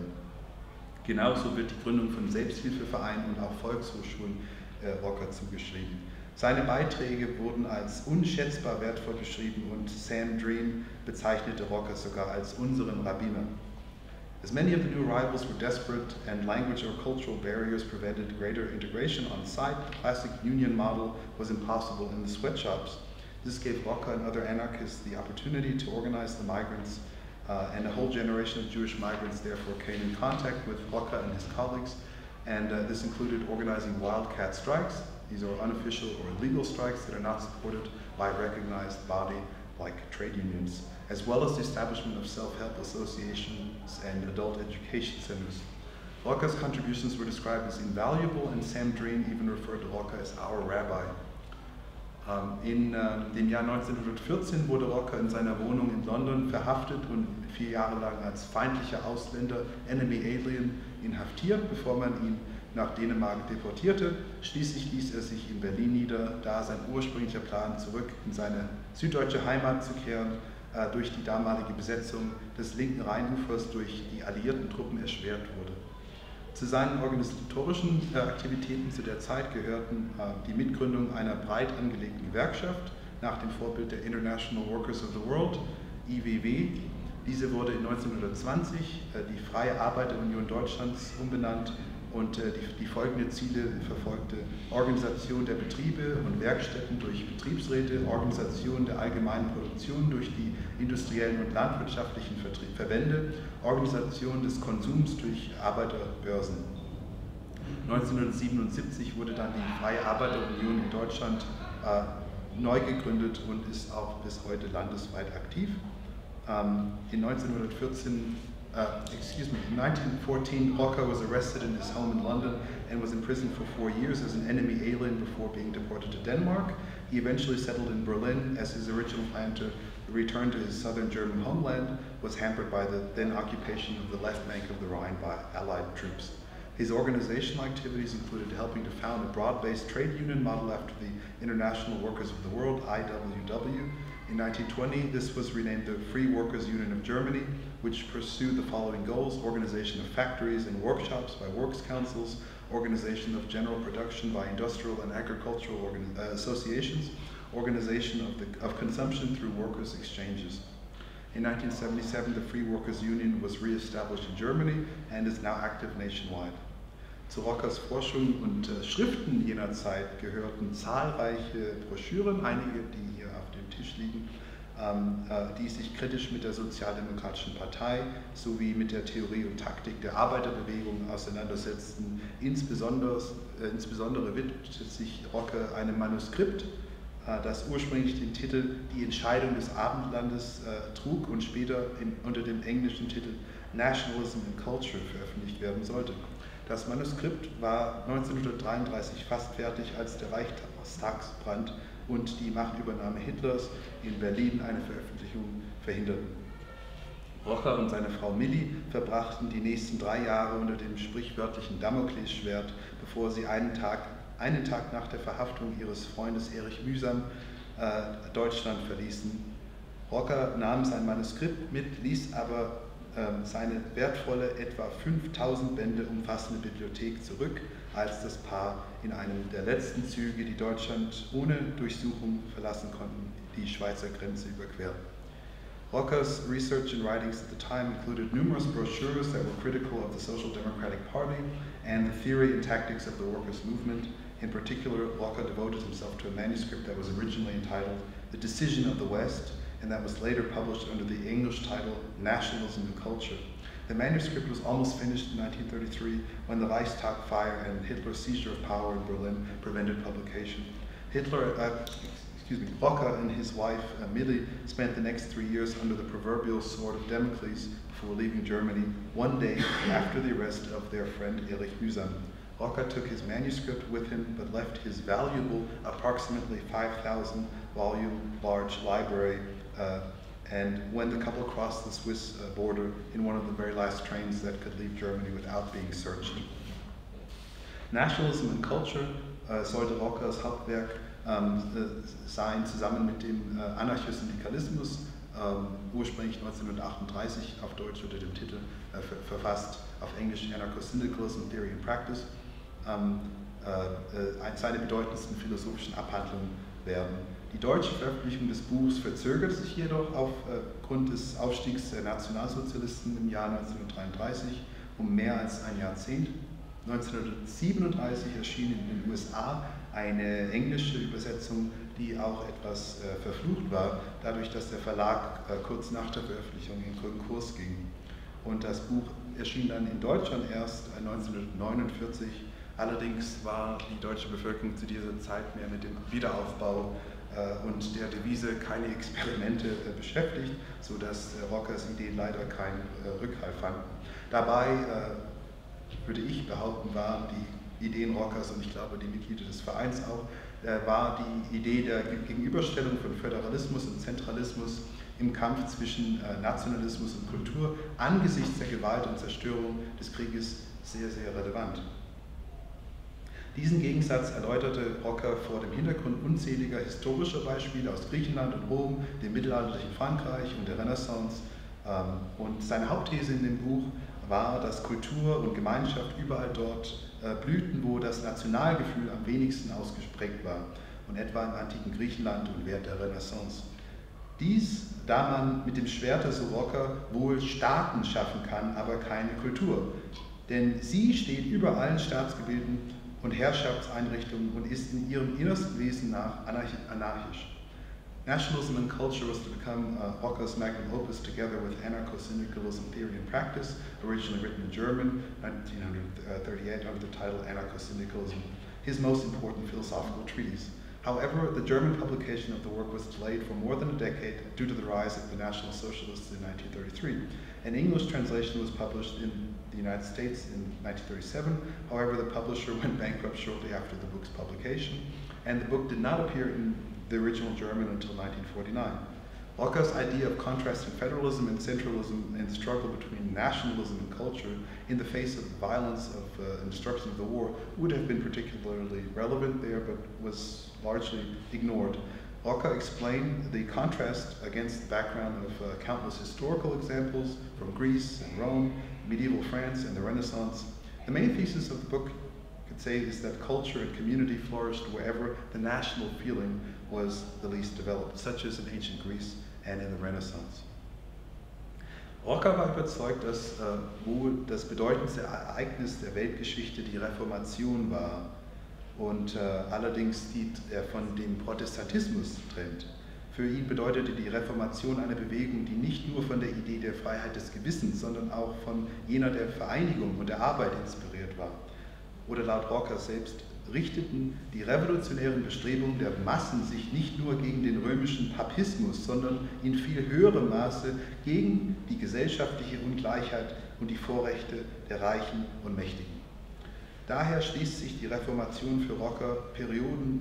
Genauso wird die Gründung von Selbsthilfevereinen und auch Volkshochschulen Rocker zugeschrieben. Seine Beiträge wurden als unschätzbar wertvoll beschrieben und Sam Dream bezeichnete Rocker sogar als unseren Rabbiner. As many of the new arrivals were desperate and language or cultural barriers prevented greater integration on site, the classic union model was impossible in the sweatshops. This gave Rocker and other anarchists the opportunity to organize the migrants, and a whole generation of Jewish migrants therefore came in contact with Rocker and his colleagues, and this included organizing wildcat strikes. These are unofficial or illegal strikes that are not supported by a recognized body like trade unions, as well as the establishment of self-help associations and adult education centers. Rocker's contributions were described as invaluable, and Sam Dream even referred to Rocker as our rabbi. In dem Jahr 1914 wurde Rocker in seiner Wohnung in London verhaftet und 4 Jahre lang als feindlicher Ausländer, Enemy Alien, inhaftiert, bevor man ihn nach Dänemark deportierte. Schließlich ließ er sich in Berlin nieder, da sein ursprünglicher Plan, zurück in seine süddeutsche Heimat zu kehren, durch die damalige Besetzung des linken Rheinufers durch die alliierten Truppen erschwert wurde. Zu seinen organisatorischen Aktivitäten zu der Zeit gehörten die Mitgründung einer breit angelegten Gewerkschaft nach dem Vorbild der International Workers of the World, IWW. Diese wurde 1920 die Freie Arbeiterunion Deutschlands umbenannt und die folgenden Ziele verfolgte: Organisation der Betriebe und Werkstätten durch Betriebsräte, Organisation der allgemeinen Produktion durch die industriellen und landwirtschaftlichen Verbände, Organisation des Konsums durch Arbeiterbörsen. 1977 wurde dann die Freie Arbeiterunion in Deutschland neu gegründet und ist auch bis heute landesweit aktiv. In 1914, Rocker was arrested in his home in London and was imprisoned for 4 years as an enemy alien before being deported to Denmark. He eventually settled in Berlin, as his original plan to return to his southern German homeland was hampered by the then occupation of the left bank of the Rhine by Allied troops. His organizational activities included helping to found a broad-based trade union model after the International Workers of the World, IWW. In 1920, this was renamed the Free Workers Union of Germany, which pursued the following goals: organization of factories and workshops by works councils, organization of general production by industrial and agricultural associations, organization of consumption through workers' exchanges. In 1977, the Free Workers Union was re-established in Germany and is now active nationwide. Zu Rockers Forschung und Schriften jener Zeit gehörten zahlreiche Broschüren, einige, die hier auf dem Tisch liegen, die sich kritisch mit der Sozialdemokratischen Partei sowie mit der Theorie und Taktik der Arbeiterbewegung auseinandersetzten. Insbesondere widmete sich Rocker einem Manuskript, das ursprünglich den Titel Die Entscheidung des Abendlandes trug und später unter dem englischen Titel Nationalism and Culture veröffentlicht werden sollte. Das Manuskript war 1933 fast fertig, als der Reichstagsbrand und die Machtübernahme Hitlers in Berlin eine Veröffentlichung verhinderten. Rocker und seine Frau Millie verbrachten die nächsten 3 Jahre unter dem sprichwörtlichen Damoklesschwert, bevor sie einen Tag nach der Verhaftung ihres Freundes Erich Mühsam Deutschland verließen. Rocker nahm sein Manuskript mit, ließ aber seine wertvolle, etwa 5000 Bände umfassende Bibliothek zurück, als das Paar in einem der letzten Züge, die Deutschland ohne Durchsuchung verlassen konnten, die Schweizer Grenze überqueren. Rocker's research and writings at the time included numerous brochures that were critical of the Social Democratic Party and the theory and tactics of the workers' movement. In particular, Rocker devoted himself to a manuscript that was originally entitled The Decision of the West, and that was later published under the English title Nationalism and Culture. The manuscript was almost finished in 1933 when the Reichstag fire and Hitler's seizure of power in Berlin prevented publication. Rocker and his wife Millie spent the next 3 years under the proverbial sword of Damocles before leaving Germany, one day after the arrest of their friend Erich Mühsam. Rocker took his manuscript with him but left his valuable, approximately 5,000 volume large library and when the couple crossed the Swiss border in one of the very last trains that could leave Germany without being searched. Nationalism and Culture sollte Rockers Hauptwerk sein, zusammen mit dem Anarchosyndikalismus, ursprünglich 1938 auf Deutsch unter dem Titel verfasst, auf Englisch Anarcho-Syndicalism, Theory and Practice, seine bedeutendsten philosophischen Abhandlungen werden. Die deutsche Veröffentlichung des Buchs verzögerte sich jedoch aufgrund des Aufstiegs der Nationalsozialisten im Jahr 1933 um mehr als ein Jahrzehnt. 1937 erschien in den USA eine englische Übersetzung, die auch etwas verflucht war, dadurch, dass der Verlag kurz nach der Veröffentlichung in Konkurs ging. Und das Buch erschien dann in Deutschland erst 1949. Allerdings war die deutsche Bevölkerung zu dieser Zeit mehr mit dem Wiederaufbau und der Devise keine Experimente beschäftigt, sodass Rockers Ideen leider keinen Rückhalt fanden. Dabei, würde ich behaupten, waren die Ideen Rockers und ich glaube die Mitglieder des Vereins auch, war die Idee der Gegenüberstellung von Föderalismus und Zentralismus im Kampf zwischen Nationalismus und Kultur angesichts der Gewalt und Zerstörung des Krieges sehr, sehr relevant. Diesen Gegensatz erläuterte Rocker vor dem Hintergrund unzähliger historischer Beispiele aus Griechenland und Rom, dem mittelalterlichen Frankreich und der Renaissance. Und seine Hauptthese in dem Buch war, dass Kultur und Gemeinschaft überall dort blühten, wo das Nationalgefühl am wenigsten ausgeprägt war, und etwa im antiken Griechenland und während der Renaissance. Dies, da man mit dem Schwerte, so Rocker, wohl Staaten schaffen kann, aber keine Kultur. Denn sie steht über allen Staatsgebilden und Herrschaftseinrichtungen und ist in ihrem innersten Wesen nach anarchisch. Nationalism and Culture was to become Rocker's magnum opus together with Anarcho-Syndicalism, Theory and Practice, originally written in German, 1938, under the title Anarcho-Syndicalism, his most important philosophical treatise. However, the German publication of the work was delayed for more than a decade due to the rise of the National Socialists in 1933. An English translation was published in the United States in 1937. However, the publisher went bankrupt shortly after the book's publication, and the book did not appear in the original German until 1949. Rocker's idea of contrasting federalism and centralism and the struggle between nationalism and culture in the face of the violence and destruction of the war would have been particularly relevant there, but was largely ignored. Rocker explained the contrast against the background of countless historical examples from Greece and Rome, medieval France and the Renaissance. The main thesis of the book, you could say, is that culture and community flourished wherever the national feeling was the least developed, such as in ancient Greece and in the Renaissance. Rocker war überzeugt, dass wohl das bedeutendste Ereignis der Weltgeschichte die Reformation war und allerdings er von dem Protestantismus trennt. Für ihn bedeutete die Reformation eine Bewegung, die nicht nur von der Idee der Freiheit des Gewissens, sondern auch von jener der Vereinigung und der Arbeit inspiriert war. Oder laut Rocker selbst richteten die revolutionären Bestrebungen der Massen sich nicht nur gegen den römischen Papismus, sondern in viel höherem Maße gegen die gesellschaftliche Ungleichheit und die Vorrechte der Reichen und Mächtigen. Daher schließt die Reformation für Rocker Perioden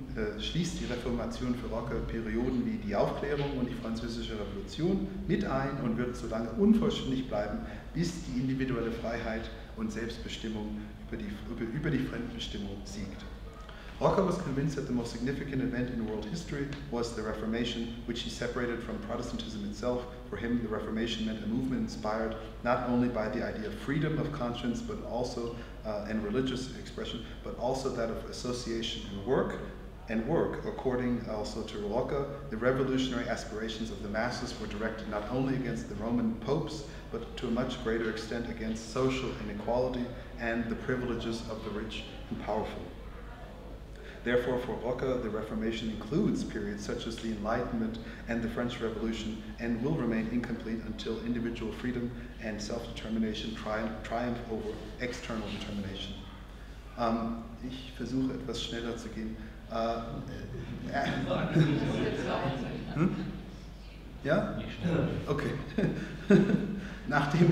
wie die Aufklärung und die Französische Revolution mit ein und wird so lange unvollständig bleiben, bis die individuelle Freiheit und Selbstbestimmung über die Fremdbestimmung siegt. Rocker was convinced that the most significant event in world history was the Reformation, which he separated from Protestantism itself. For him, the Reformation meant a movement inspired not only by the idea of freedom of conscience, but also and religious expression, but also that of association and work. According also to Rocker, the revolutionary aspirations of the masses were directed not only against the Roman popes, but to a much greater extent against social inequality and the privileges of the rich and powerful. Therefore, for Rocker, the Reformation includes periods such as the Enlightenment and the French Revolution and will remain incomplete until individual freedom and self-determination triumph over external determination. Ich versuche etwas schneller zu gehen. Ja? Okay. Nachdem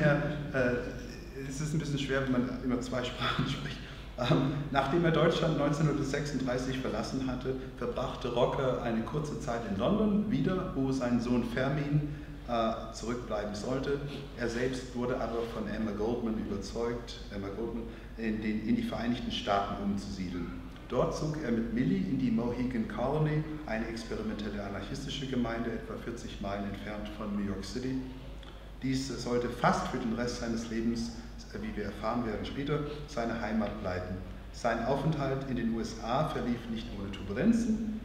es ist ein bisschen schwer, wenn man immer zwei Sprachen spricht. Nachdem er Deutschland 1936 verlassen hatte, verbrachte Rocker eine kurze Zeit in London wieder, wo sein Sohn Fermin zurückbleiben sollte. Er selbst wurde aber von Emma Goldman überzeugt, in die Vereinigten Staaten umzusiedeln. Dort zog er mit Millie in die Mohegan Colony, eine experimentelle anarchistische Gemeinde, etwa 40 Meilen entfernt von New York City. Dies sollte fast für den Rest seines Lebens, wie wir erfahren werden später, seine Heimat bleiben. Sein Aufenthalt in den USA verlief nicht ohne Turbulenzen.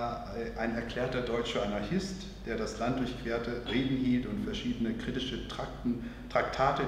Ein erklärter deutscher Anarchist, der das Land durchquerte, Reden hielt und verschiedene kritische Traktate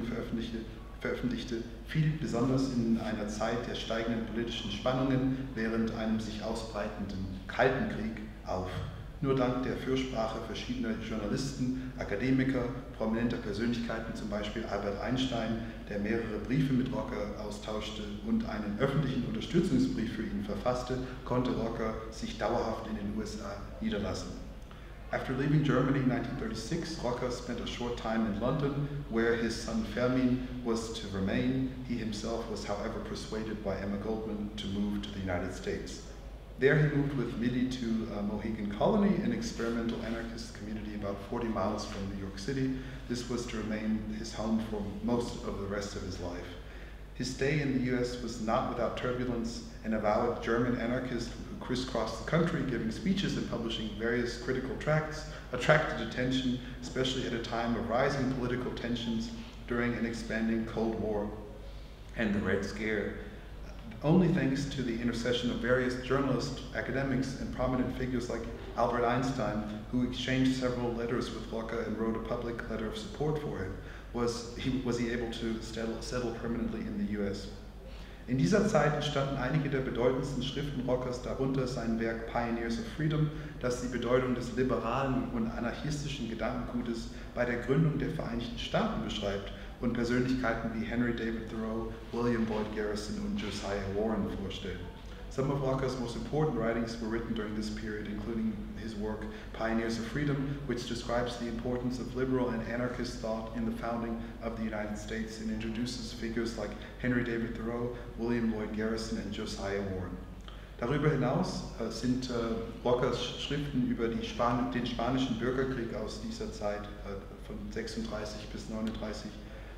veröffentlichte, fiel besonders in einer Zeit der steigenden politischen Spannungen während einem sich ausbreitenden Kalten Krieg auf. Nur dank der Fürsprache verschiedener Journalisten, Akademiker, prominenter Persönlichkeiten, zum Beispiel Albert Einstein, der mehrere Briefe mit Rocker austauschte und einen öffentlichen Unterstützungsbrief für ihn verfasste, konnte Rocker sich dauerhaft in den USA niederlassen. After leaving Germany in 1936, Rocker spent a short time in London, where his son Fermin was to remain. He himself was, however, persuaded by Emma Goldman to move to the United States. There he moved with Millie to Mohegan Colony, an experimental anarchist community about 40 miles from New York City. This was to remain his home for most of the rest of his life. His stay in the US was not without turbulence. An avowed German anarchist who crisscrossed the country giving speeches and publishing various critical tracts attracted attention, especially at a time of rising political tensions during an expanding Cold War and the Red Scare. Only thanks to the intercession of various journalists, academics, and prominent figures like Albert Einstein, who exchanged several letters with Rocker and wrote a public letter of support for him, was he able to settle permanently in the US. In dieser Zeit entstanden einige der bedeutendsten Schriften Rockers, darunter sein Werk Pioneers of Freedom, das die Bedeutung des liberalen und anarchistischen Gedankengutes bei der Gründung der Vereinigten Staaten beschreibt und Persönlichkeiten wie Henry David Thoreau, William Boyd Garrison und Josiah Warren vorstellt. Some of Rocker's most important writings were written during this period, including his work Pioneers of Freedom, which describes the importance of liberal and anarchist thought in the founding of the United States and introduces figures like Henry David Thoreau, William Boyd Garrison and Josiah Warren. Darüber hinaus sind Rockers Schriften über den spanischen Bürgerkrieg aus dieser Zeit von 36 bis 39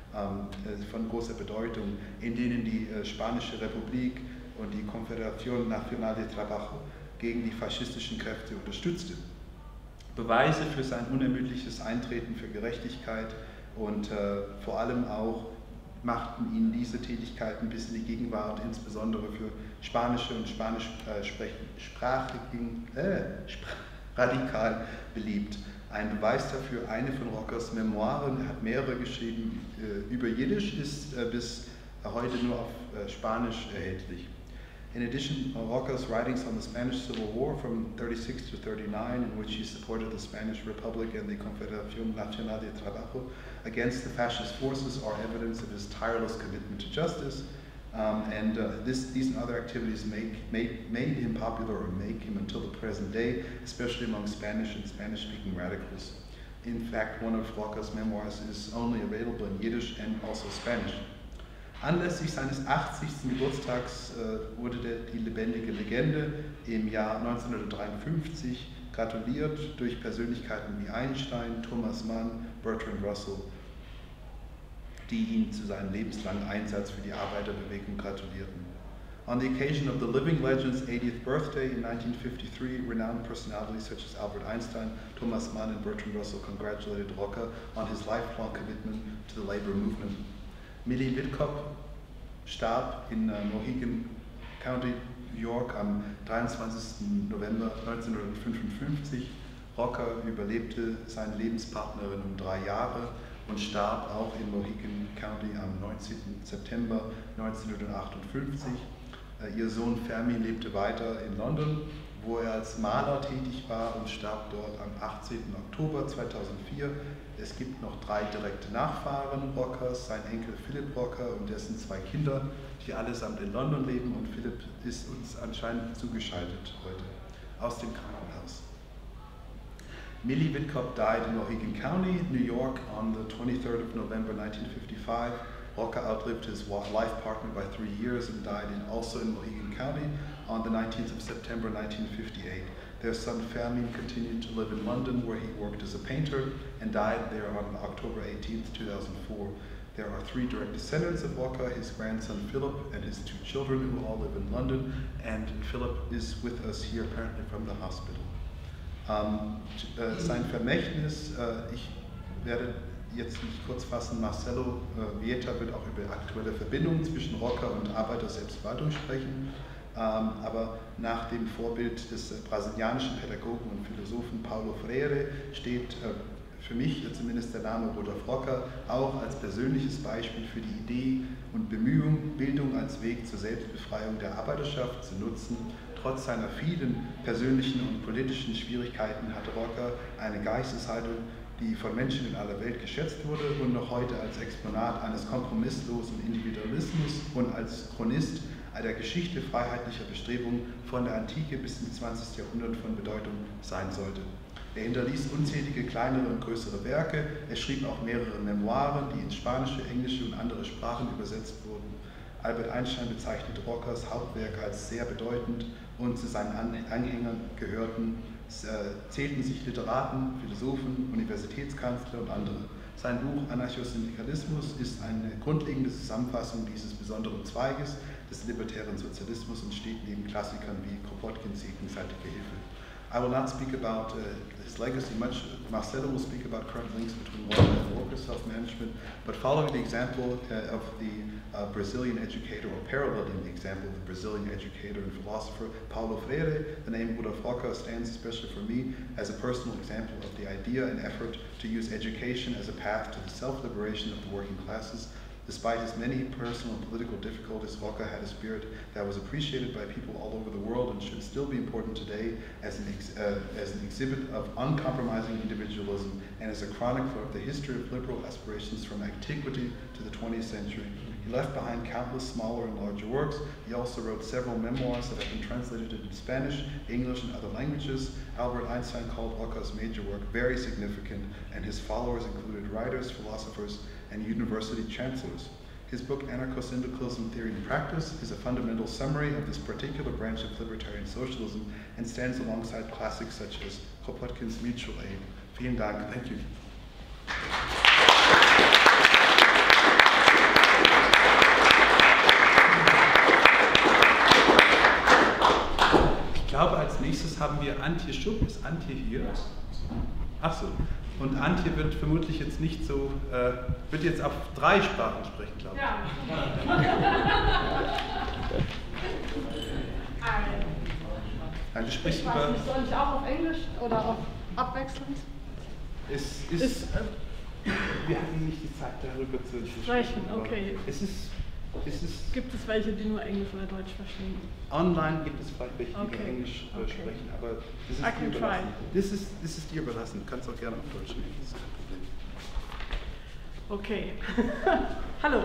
von großer Bedeutung, in denen die Spanische Republik und die Confederación Nacional de Trabajo gegen die faschistischen Kräfte unterstützte. Beweise für sein unermüdliches Eintreten für Gerechtigkeit und vor allem auch machten ihn diese Tätigkeiten bis in die Gegenwart, insbesondere für spanische und spanischsprachigen radikal beliebt. Ein Beweis dafür, eine von Rockers Memoiren, er hat mehrere geschrieben, über Jiddisch, ist bis heute nur auf Spanisch erhältlich. In addition, Roca's writings on the Spanish Civil War from 36 to 39, in which he supported the Spanish Republic and the Confederación Nacional de Trabajo against the fascist forces, are evidence of his tireless commitment to justice. These and other activities made him popular, or make him until the present day, especially among Spanish and Spanish-speaking radicals. In fact, one of Roca's memoirs is only available in Yiddish and also Spanish. Anlässlich seines 80. Geburtstags wurde die lebendige Legende im Jahr 1953 gratuliert durch Persönlichkeiten wie Einstein, Thomas Mann, Bertrand Russell, die ihn zu seinem lebenslangen Einsatz für die Arbeiterbewegung gratulierten. On the occasion of the living legend's 80th birthday in 1953, renowned personalities such as Albert Einstein, Thomas Mann, and Bertrand Russell congratulated Roca on his lifelong commitment to the labor movement. Millie Whitcomb starb in Mohegan County, New York, am 23. November 1955. Roca überlebte seine Lebenspartnerin um 3 Jahre und starb auch in Mohegan County am 19. September 1958. Ihr Sohn Fermi lebte weiter in London, wo er als Maler tätig war, und starb dort am 18. Oktober 2004. Es gibt noch 3 direkte Nachfahren Rockers, sein Enkel Philip Rocker und dessen 2 Kinder, die allesamt in London leben, und Philip ist uns anscheinend zugeschaltet heute aus dem Krankenhaus. Millie Whitcomb died in Mohegan County, New York on the 23rd of November 1955. Roca outlived his life partner by 3 years and died also in Mohegan County on the 19th of September 1958. Their son Fermin continued to live in London, where he worked as a painter, and died there on October 18th, 2004. There are 3 direct descendants of Roca, his grandson Philip and his 2 children, who all live in London, and Philip is with us here apparently from the hospital. Sein Vermächtnis, ich werde jetzt nicht kurz fassen, Marcelo Vieta wird auch über aktuelle Verbindungen zwischen Roca und Arbeiter-Selbstverwaltung sprechen, aber nach dem Vorbild des brasilianischen Pädagogen und Philosophen Paulo Freire steht für mich zumindest der Name Rudolf Roca auch als persönliches Beispiel für die Idee und Bemühung, Bildung als Weg zur Selbstbefreiung der Arbeiterschaft zu nutzen. Trotz seiner vielen persönlichen und politischen Schwierigkeiten hatte Roca eine Geisteshaltung, die von Menschen in aller Welt geschätzt wurde und noch heute als Exponat eines kompromisslosen Individualismus und als Chronist einer Geschichte freiheitlicher Bestrebungen von der Antike bis ins 20. Jahrhundert von Bedeutung sein sollte. Er hinterließ unzählige kleinere und größere Werke, er schrieb auch mehrere Memoiren, die ins Spanische, Englische und andere Sprachen übersetzt wurden. Albert Einstein bezeichnete Rocas Hauptwerk als sehr bedeutend, und zu seinen Anhängern zählten sich Literaten, Philosophen, Universitätskanzler und andere. Sein Buch Anarchosyndikalismus ist eine grundlegende Zusammenfassung dieses besonderen Zweiges des libertären Sozialismus und steht neben Klassikern wie Kropotkins gegenseitige Hilfe. I will not speak about his legacy much. Marcelo will speak about current links between Roca and worker self-management, but following the example of the Brazilian educator, or paralleling the example of the Brazilian educator and philosopher Paulo Freire, the name Rudolf Roca stands especially for me as a personal example of the idea and effort to use education as a path to the self-liberation of the working classes. Despite his many personal and political difficulties, Roca had a spirit that was appreciated by people all over the world and should still be important today as an exhibit of uncompromising individualism and as a chronicler of the history of liberal aspirations from antiquity to the 20th century. He left behind countless smaller and larger works. He also wrote several memoirs that have been translated into Spanish, English, and other languages. Albert Einstein called Roca's major work very significant, and his followers included writers, philosophers, and university chancellors. His book, Anarcho-Syndicalism, Theory and Practice, is a fundamental summary of this particular branch of libertarian socialism and stands alongside classics such as Kropotkin's Mutual Aid. Vielen Dank. Thank you. Ich glaube, als nächstes haben wir Antje Schupp. Ist Antje hier? Ach so. Und Antje wird vermutlich jetzt nicht so, wird jetzt auf 3 Sprachen sprechen, glaube ich. Ja. Also sprichst du soll ich auch auf Englisch oder auf abwechselnd? Wir hatten nicht die Zeit, darüber zu sprechen. Okay. Gibt es welche, die nur Englisch oder Deutsch verstehen? Online gibt es vielleicht welche, die nur Englisch sprechen, aber das ist dir überlassen. Du kannst auch gerne auf Deutsch reden, das ist kein Problem. Okay. Hallo.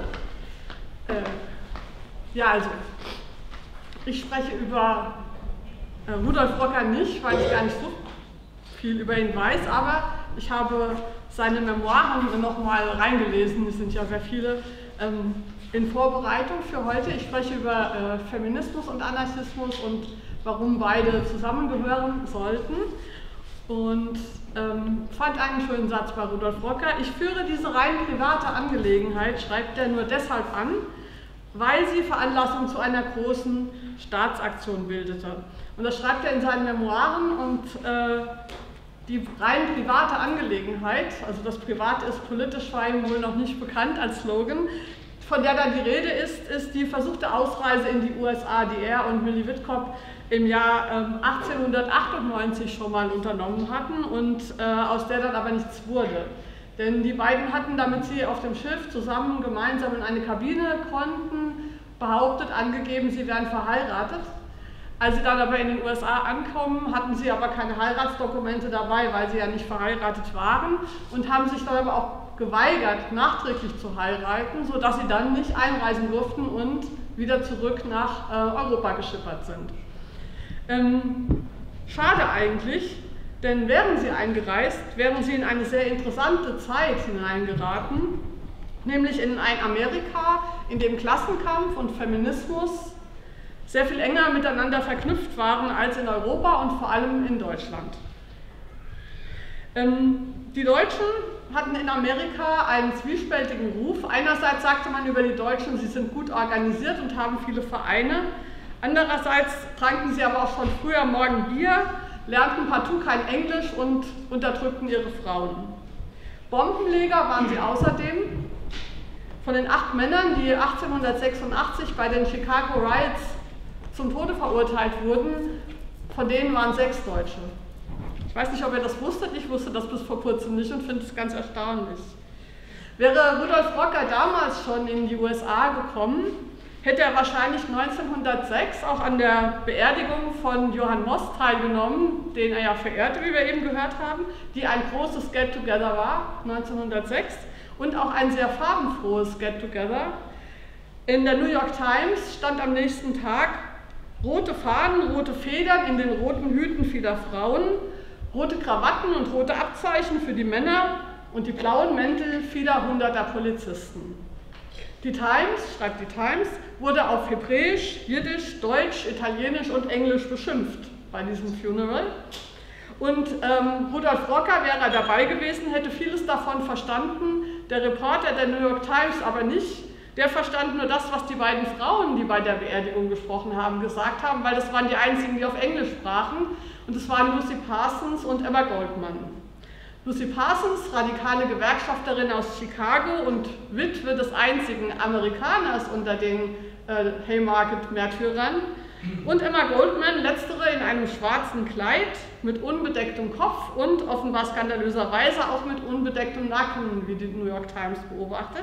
Ja, also, ich spreche über Rudolf Rocker nicht, weil ich gar nicht so viel über ihn weiß, aber ich habe seine Memoiren nochmal reingelesen, es sind ja sehr viele, in Vorbereitung für heute. Ich spreche über Feminismus und Anarchismus und warum beide zusammengehören sollten. Und fand einen schönen Satz bei Rudolf Rocker: Ich führe diese rein private Angelegenheit, schreibt er, nur deshalb an, weil sie Veranlassung zu einer großen Staatsaktion bildete. Und das schreibt er in seinen Memoiren, und die rein private Angelegenheit, also das Privat ist politisch war ihm wohl noch nicht bekannt als Slogan, von der da die Rede ist die versuchte Ausreise in die USA, die er und Millie Witkop im Jahr 1898 schon mal unternommen hatten und aus der dann aber nichts wurde. Denn die beiden hatten, damit sie auf dem Schiff zusammen gemeinsam in eine Kabine konnten, behauptet, angegeben, sie wären verheiratet. Als sie dann aber in den USA ankommen, hatten sie aber keine Heiratsdokumente dabei, weil sie ja nicht verheiratet waren, und haben sich dann aber auch geweigert, nachträglich zu heiraten, sodass sie dann nicht einreisen durften und wieder zurück nach Europa geschippert sind. Schade eigentlich, denn wären sie eingereist, wären sie in eine sehr interessante Zeit hineingeraten, nämlich in ein Amerika, in dem Klassenkampf und Feminismus sehr viel enger miteinander verknüpft waren als in Europa und vor allem in Deutschland. Die Deutschen hatten in Amerika einen zwiespältigen Ruf. Einerseits sagte man über die Deutschen, sie sind gut organisiert und haben viele Vereine. Andererseits tranken sie aber auch schon früher morgen Bier, lernten partout kein Englisch und unterdrückten ihre Frauen. Bombenleger waren sie außerdem. Von den 8 Männern, die 1886 bei den Chicago Riots zum Tode verurteilt wurden, von denen waren 6 Deutsche. Ich weiß nicht, ob ihr das wusstet, ich wusste das bis vor kurzem nicht und finde es ganz erstaunlich. Wäre Rudolf Rocker damals schon in die USA gekommen, hätte er wahrscheinlich 1906 auch an der Beerdigung von Johann Most teilgenommen, den er ja verehrte, wie wir eben gehört haben, die ein großes Get-Together war, 1906, und auch ein sehr farbenfrohes Get-Together. In der New York Times stand am nächsten Tag: rote Fahnen, rote Federn in den roten Hüten vieler Frauen, rote Krawatten und rote Abzeichen für die Männer und die blauen Mäntel vieler hunderter Polizisten. Die Times, schreibt die Times, wurde auf Hebräisch, Jiddisch, Deutsch, Italienisch und Englisch beschimpft bei diesem Funeral. Und Rudolf Rocker wäre dabei gewesen, hätte vieles davon verstanden, der Reporter der New York Times aber nicht. Der verstand nur das, was die beiden Frauen, die bei der Beerdigung gesprochen haben, gesagt haben, weil das waren die einzigen, die auf Englisch sprachen, und es waren Lucy Parsons und Emma Goldman. Lucy Parsons, radikale Gewerkschafterin aus Chicago und Witwe des einzigen Amerikaners unter den Haymarket-Märtyrern, und Emma Goldman, letztere in einem schwarzen Kleid mit unbedecktem Kopf und offenbar skandalöserweise auch mit unbedecktem Nacken, wie die New York Times beobachtet.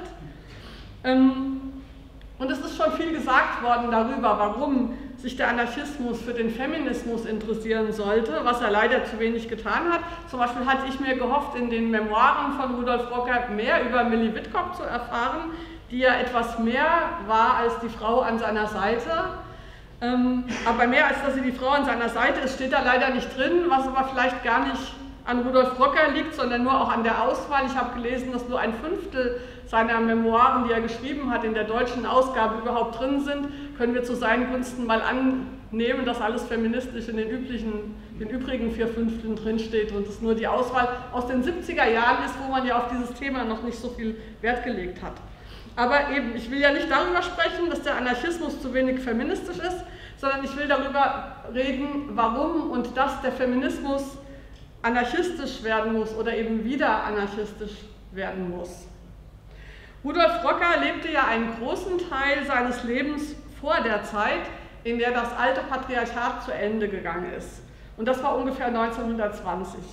Und es ist schon viel gesagt worden darüber, warum sich der Anarchismus für den Feminismus interessieren sollte, was er leider zu wenig getan hat. Zum Beispiel hatte ich mir gehofft, in den Memoiren von Rudolf Rocker mehr über Millie Witkop zu erfahren, die ja etwas mehr war als die Frau an seiner Seite. Aber mehr als dass sie die Frau an seiner Seite ist, steht da leider nicht drin, was aber vielleicht gar nicht an Rudolf Rocker liegt, sondern nur auch an der Auswahl. Ich habe gelesen, dass nur 1/5 seiner Memoiren, die er geschrieben hat, in der deutschen Ausgabe überhaupt drin sind. Können wir zu seinen Gunsten mal annehmen, dass alles feministisch in den übrigen 4/5 drinsteht und es nur die Auswahl aus den 70er Jahren ist, wo man ja auf dieses Thema noch nicht so viel Wert gelegt hat. Aber eben, ich will ja nicht darüber sprechen, dass der Anarchismus zu wenig feministisch ist, sondern ich will darüber reden, warum und dass der Feminismus anarchistisch werden muss oder eben wieder anarchistisch werden muss. Rudolf Rocker lebte ja einen großen Teil seines Lebens vor der Zeit, in der das alte Patriarchat zu Ende gegangen ist. Und das war ungefähr 1920.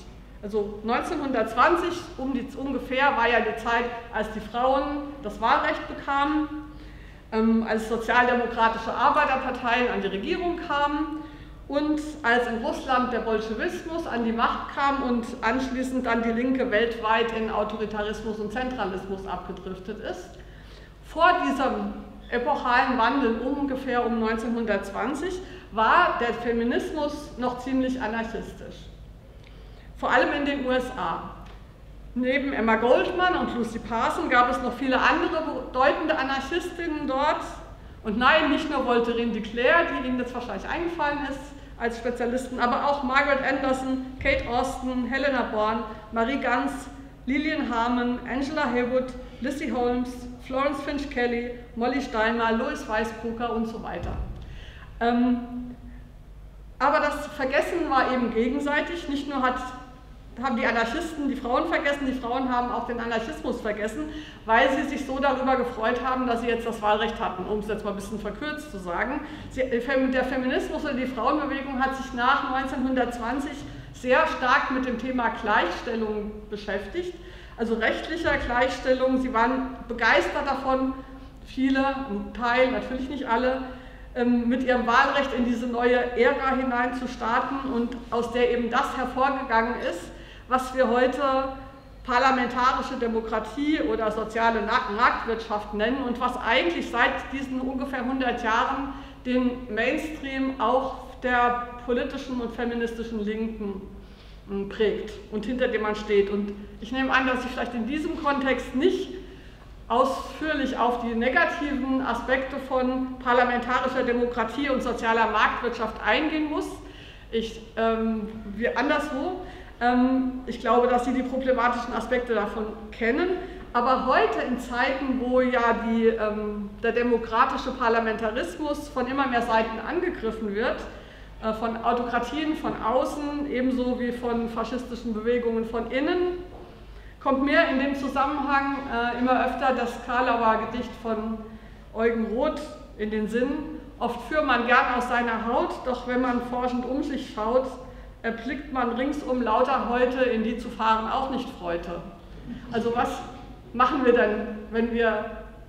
Also 1920 ungefähr war ja die Zeit, als die Frauen das Wahlrecht bekamen, als sozialdemokratische Arbeiterparteien an die Regierung kamen und als in Russland der Bolschewismus an die Macht kam und anschließend dann die Linke weltweit in Autoritarismus und Zentralismus abgedriftet ist. Vor diesem epochalen Wandel ungefähr um 1920 war der Feminismus noch ziemlich anarchistisch. Vor allem in den USA. Neben Emma Goldman und Lucy Parson gab es noch viele andere bedeutende Anarchistinnen dort. Und nein, nicht nur Voltairine de Cleyre, die Ihnen jetzt wahrscheinlich eingefallen ist als Spezialisten, aber auch Margaret Anderson, Kate Austin, Helena Bourne, Marie Ganz, Lillian Harman, Angela Heywood, Lizzie Holmes, Florence Finch Kelly, Molly Steinmeier, Louis Weisbrooker und so weiter. Aber das Vergessen war eben gegenseitig. Nicht nur haben die Anarchisten die Frauen vergessen, die Frauen haben auch den Anarchismus vergessen, weil sie sich so darüber gefreut haben, dass sie jetzt das Wahlrecht hatten, um es jetzt mal ein bisschen verkürzt zu sagen. Der Feminismus oder die Frauenbewegung hat sich nach 1920 sehr stark mit dem Thema Gleichstellung beschäftigt, also rechtlicher Gleichstellung. Sie waren begeistert davon, viele, ein Teil, natürlich nicht alle, mit ihrem Wahlrecht in diese neue Ära hinein zu starten und aus der eben das hervorgegangen ist, was wir heute parlamentarische Demokratie oder soziale Marktwirtschaft nennen und was eigentlich seit diesen ungefähr 100 Jahren den Mainstream auch der politischen und feministischen Linken prägt und hinter dem man steht. Und ich nehme an, dass ich vielleicht in diesem Kontext nicht ausführlich auf die negativen Aspekte von parlamentarischer Demokratie und sozialer Marktwirtschaft eingehen muss. Anderswo. Ich glaube, dass Sie die problematischen Aspekte davon kennen. Aber heute in Zeiten, wo ja der demokratische Parlamentarismus von immer mehr Seiten angegriffen wird, von Autokratien von außen, ebenso wie von faschistischen Bewegungen von innen, kommt mir in dem Zusammenhang immer öfter das Karlauer Gedicht von Eugen Roth in den Sinn. Oft führt man gern aus seiner Haut, doch wenn man forschend um sich schaut, erblickt man ringsum lauter Häute, in die zu fahren auch nicht freute. Also was machen wir denn, wenn wir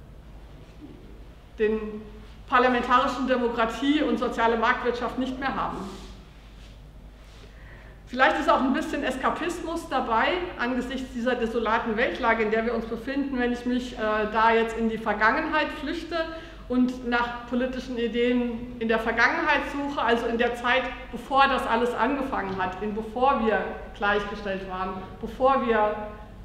den parlamentarischen Demokratie und soziale Marktwirtschaft nicht mehr haben? Vielleicht ist auch ein bisschen Eskapismus dabei, angesichts dieser desolaten Weltlage, in der wir uns befinden, wenn ich mich da jetzt in die Vergangenheit flüchte und nach politischen Ideen in der Vergangenheit suche, also in der Zeit, bevor das alles angefangen hat, bevor wir gleichgestellt waren, bevor wir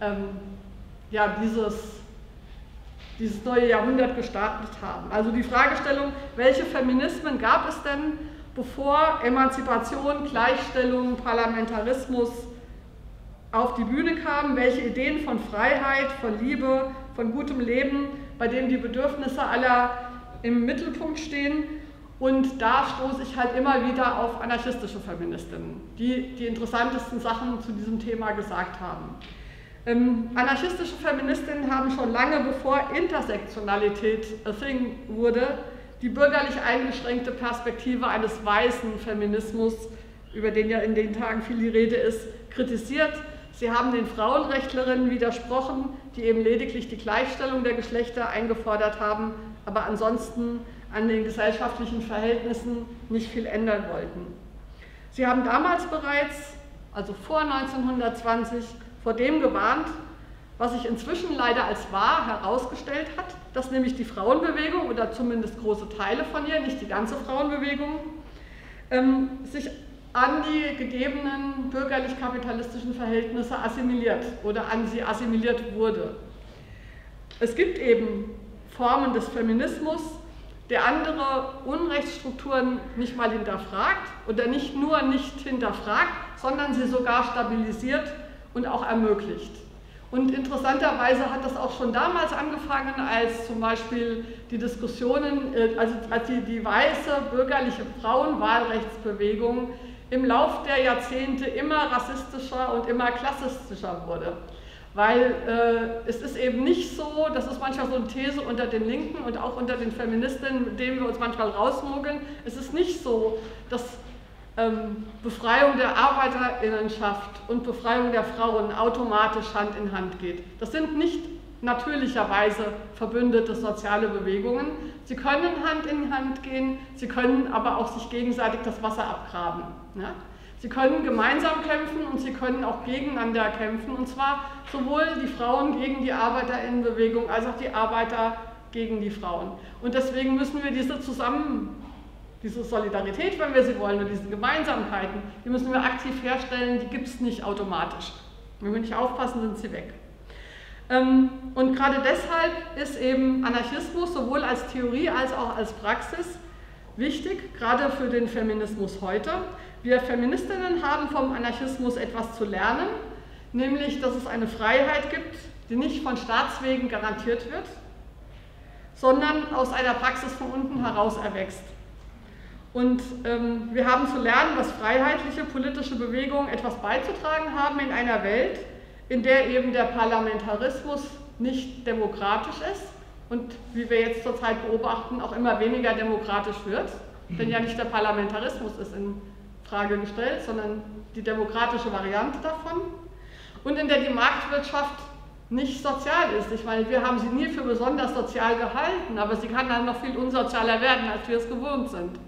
dieses neue Jahrhundert gestartet haben. Also die Fragestellung, welche Feminismen gab es denn, bevor Emanzipation, Gleichstellung, Parlamentarismus auf die Bühne kamen, welche Ideen von Freiheit, von Liebe, von gutem Leben, bei denen die Bedürfnisse aller im Mittelpunkt stehen. Und da stoße ich halt immer wieder auf anarchistische Feministinnen, die die interessantesten Sachen zu diesem Thema gesagt haben. Anarchistische Feministinnen haben schon lange bevor Intersektionalität a thing wurde, die bürgerlich eingeschränkte Perspektive eines weißen Feminismus, über den ja in den Tagen viel die Rede ist, kritisiert. Sie haben den Frauenrechtlerinnen widersprochen, die eben lediglich die Gleichstellung der Geschlechter eingefordert haben, aber ansonsten an den gesellschaftlichen Verhältnissen nicht viel ändern wollten. Sie haben damals bereits, also vor 1920, vor dem gewarnt, was sich inzwischen leider als wahr herausgestellt hat, dass nämlich die Frauenbewegung oder zumindest große Teile von ihr, nicht die ganze Frauenbewegung, sich an die gegebenen bürgerlich-kapitalistischen Verhältnisse assimiliert oder an sie assimiliert wurde. Es gibt eben Formen des Feminismus, der andere Unrechtsstrukturen nicht mal hinterfragt oder nicht nur nicht hinterfragt, sondern sie sogar stabilisiert und auch ermöglicht. Und interessanterweise hat das auch schon damals angefangen, als zum Beispiel die Diskussionen, als die weiße bürgerliche Frauenwahlrechtsbewegung im Lauf der Jahrzehnte immer rassistischer und immer klassistischer wurde. Weil es ist eben nicht so, das ist manchmal so eine These unter den Linken und auch unter den Feministinnen, mit denen wir uns manchmal rausmogeln, es ist nicht so, dass Befreiung der Arbeiterinnenschaft und Befreiung der Frauen automatisch Hand in Hand geht. Das sind nicht natürlicherweise verbündete soziale Bewegungen. Sie können Hand in Hand gehen, sie können aber auch sich gegenseitig das Wasser abgraben. Ja? Sie können gemeinsam kämpfen und sie können auch gegeneinander kämpfen, und zwar sowohl die Frauen gegen die Arbeiterinnenbewegung als auch die Arbeiter gegen die Frauen. Und deswegen müssen wir diese Solidarität, wenn wir sie wollen, und diese Gemeinsamkeiten, die müssen wir aktiv herstellen, die gibt es nicht automatisch. Wenn wir nicht aufpassen, sind sie weg. Und gerade deshalb ist eben Anarchismus sowohl als Theorie als auch als Praxis wichtig, gerade für den Feminismus heute. Wir Feministinnen haben vom Anarchismus etwas zu lernen, nämlich, dass es eine Freiheit gibt, die nicht von Staatswegen garantiert wird, sondern aus einer Praxis von unten heraus erwächst. Und wir haben zu lernen, dass freiheitliche politische Bewegungen etwas beizutragen haben in einer Welt, in der eben der Parlamentarismus nicht demokratisch ist und, wie wir jetzt zurzeit beobachten, auch immer weniger demokratisch wird. Denn ja nicht der Parlamentarismus ist in Frage gestellt, sondern die demokratische Variante davon. Und in der die Marktwirtschaft nicht sozial ist. Ich meine, wir haben sie nie für besonders sozial gehalten, aber sie kann dann noch viel unsozialer werden, als wir es gewohnt sind.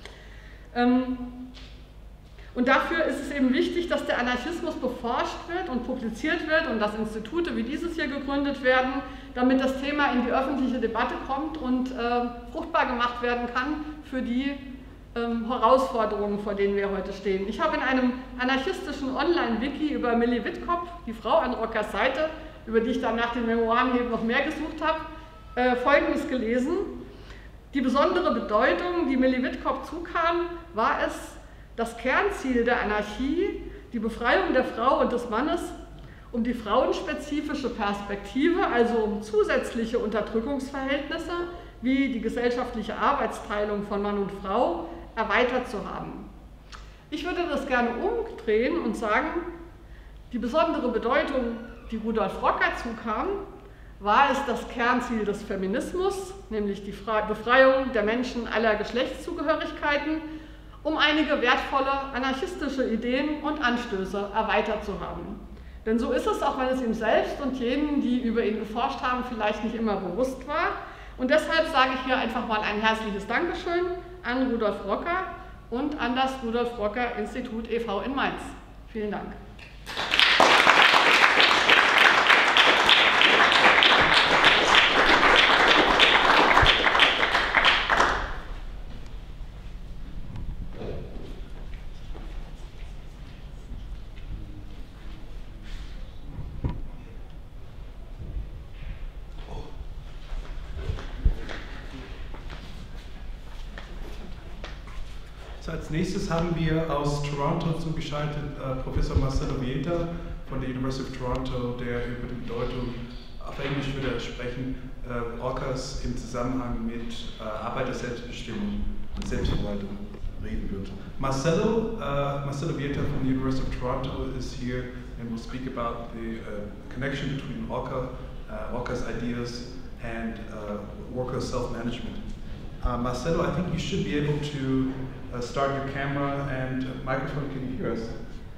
Und dafür ist es eben wichtig, dass der Anarchismus beforscht wird und publiziert wird und dass Institute wie dieses hier gegründet werden, damit das Thema in die öffentliche Debatte kommt und fruchtbar gemacht werden kann für die Herausforderungen, vor denen wir heute stehen. Ich habe in einem anarchistischen Online-Wiki über Millie Witkop, die Frau an Rockers Seite, über die ich dann nach den Memoiren eben noch mehr gesucht habe, Folgendes gelesen. Die besondere Bedeutung, die Millie Witkop zukam, war es, das Kernziel der Anarchie, die Befreiung der Frau und des Mannes, um die frauenspezifische Perspektive, also um zusätzliche Unterdrückungsverhältnisse wie die gesellschaftliche Arbeitsteilung von Mann und Frau erweitert zu haben. Ich würde das gerne umdrehen und sagen, die besondere Bedeutung, die Rudolf Rocker zukam, war es das Kernziel des Feminismus, nämlich die Befreiung der Menschen aller Geschlechtszugehörigkeiten, um einige wertvolle anarchistische Ideen und Anstöße erweitert zu haben. Denn so ist es, auch wenn es ihm selbst und jenen, die über ihn geforscht haben, vielleicht nicht immer bewusst war. Und deshalb sage ich hier einfach mal ein herzliches Dankeschön an Rudolf Rocker und an das Rudolf Rocker Institut e.V. in Mainz. Vielen Dank. Als nächstes haben wir aus Toronto zugeschaltet Professor Marcelo Vieta von der University of Toronto, der über die Bedeutung, auf Englisch würde er sprechen, Rockers im Zusammenhang mit Arbeiterselbstbestimmung und Selbstverwaltung reden wird. Marcelo Vieta from the University of Toronto is here and will speak about the connection between Rockers' ideas and worker self-management. Marcelo, I think you should be able to start your camera and microphone. Can you hear us?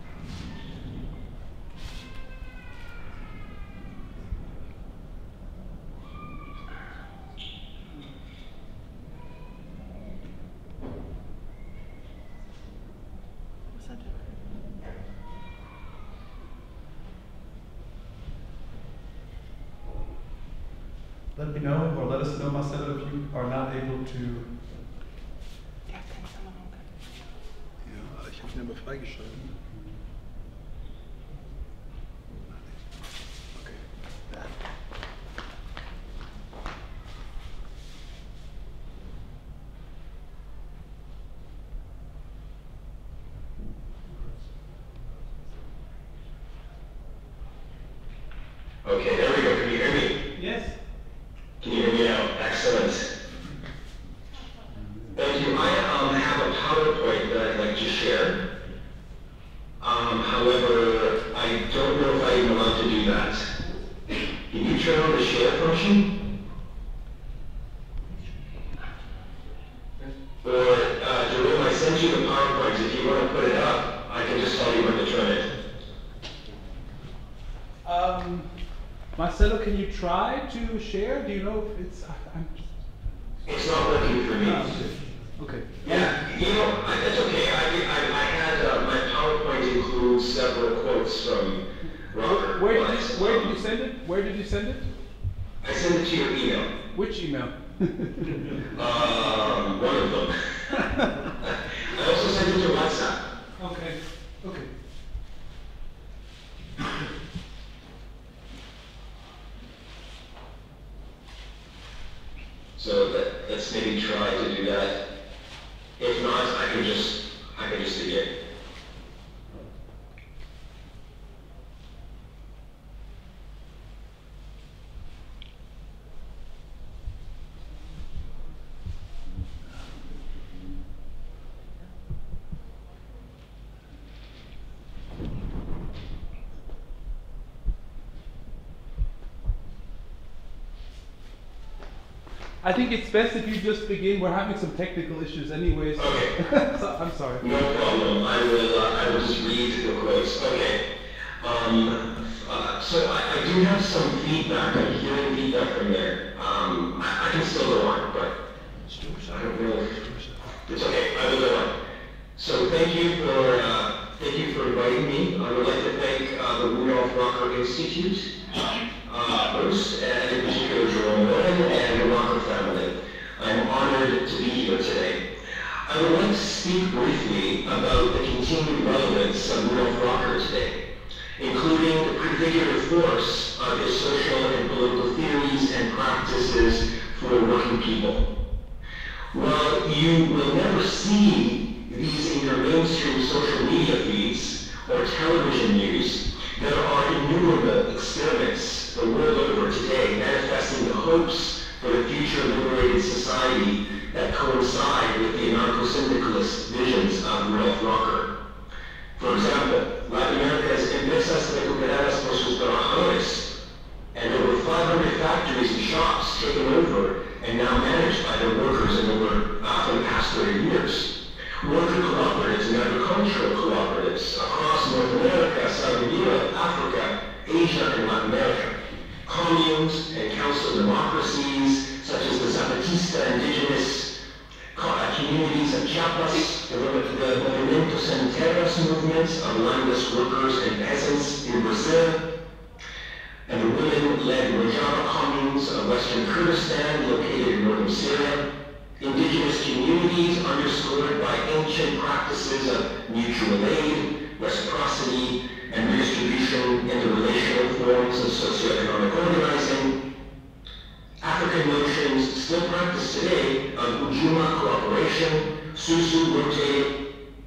Let me know, or let us know, Marcelo, if you are not able to. Ja, ich habe ihn aber freigeschalten. Okay. Okay, there we go. Can you hear me? Yes. Can you hear me now? Excellent. Thank you. I have a PowerPoint that I'd like to share. However, I don't know if I'm allowed to do that. Can you turn on the share function? Or, Jerome, I sent you the PowerPoint. If you want to Marcelo, can you try to share? Do you know if it's... It's not working for me. Okay. Yeah, that's okay. I had, my PowerPoint includes several quotes from Robert. Where did you send it? Where did you send it? I sent it to your email. Which email? One of them. I also sent it to WhatsApp. Okay. Okay. So let's maybe try to do that. If not, I can just begin. I think it's best if you just begin. We're having some technical issues anyways. Okay. So, I'm sorry. No problem. I will just read the quotes. Okay. So I do have some feedback. I'm hearing feedback from there. I can still go on, but I don't know. It's okay. I will go on. So thank you for inviting me. I would like to thank the Rudolf Rocker Institute, Bruce, and in particular Jerome Owen and the Rocker family. I'm honored to be here today. I would like to speak briefly about the continued relevance of Rudolf Rocker today, including the prefigurative force of his social and political theories and practices for working people. While you will never see these in your mainstream social media feeds or television news, there are innumerable experiments the world over today manifesting the hopes for a future liberated society that coincide with the anarcho-syndicalist visions of Rudolf Rocker. For example, Latin America's empresas recuperadas por sus trabajadores, and over 500 factories and shops taken over and now managed by their workers for the past 30 years. Worker cooperatives and agricultural cooperatives across North America, Southern Europe, Africa, Asia, and Latin America. Communes and council democracies, such as the Zapatista indigenous communities of Chiapas, the Movimiento Sem Terras movement of landless workers and peasants in Brazil, and the women-led Rojava communes of Western Kurdistan located in northern Syria. Indigenous communities underscored by ancient practices of mutual aid, reciprocity, and redistribution into relational forms of socioeconomic organizing. African notions still practiced today of Ujuma cooperation, Susu rotate,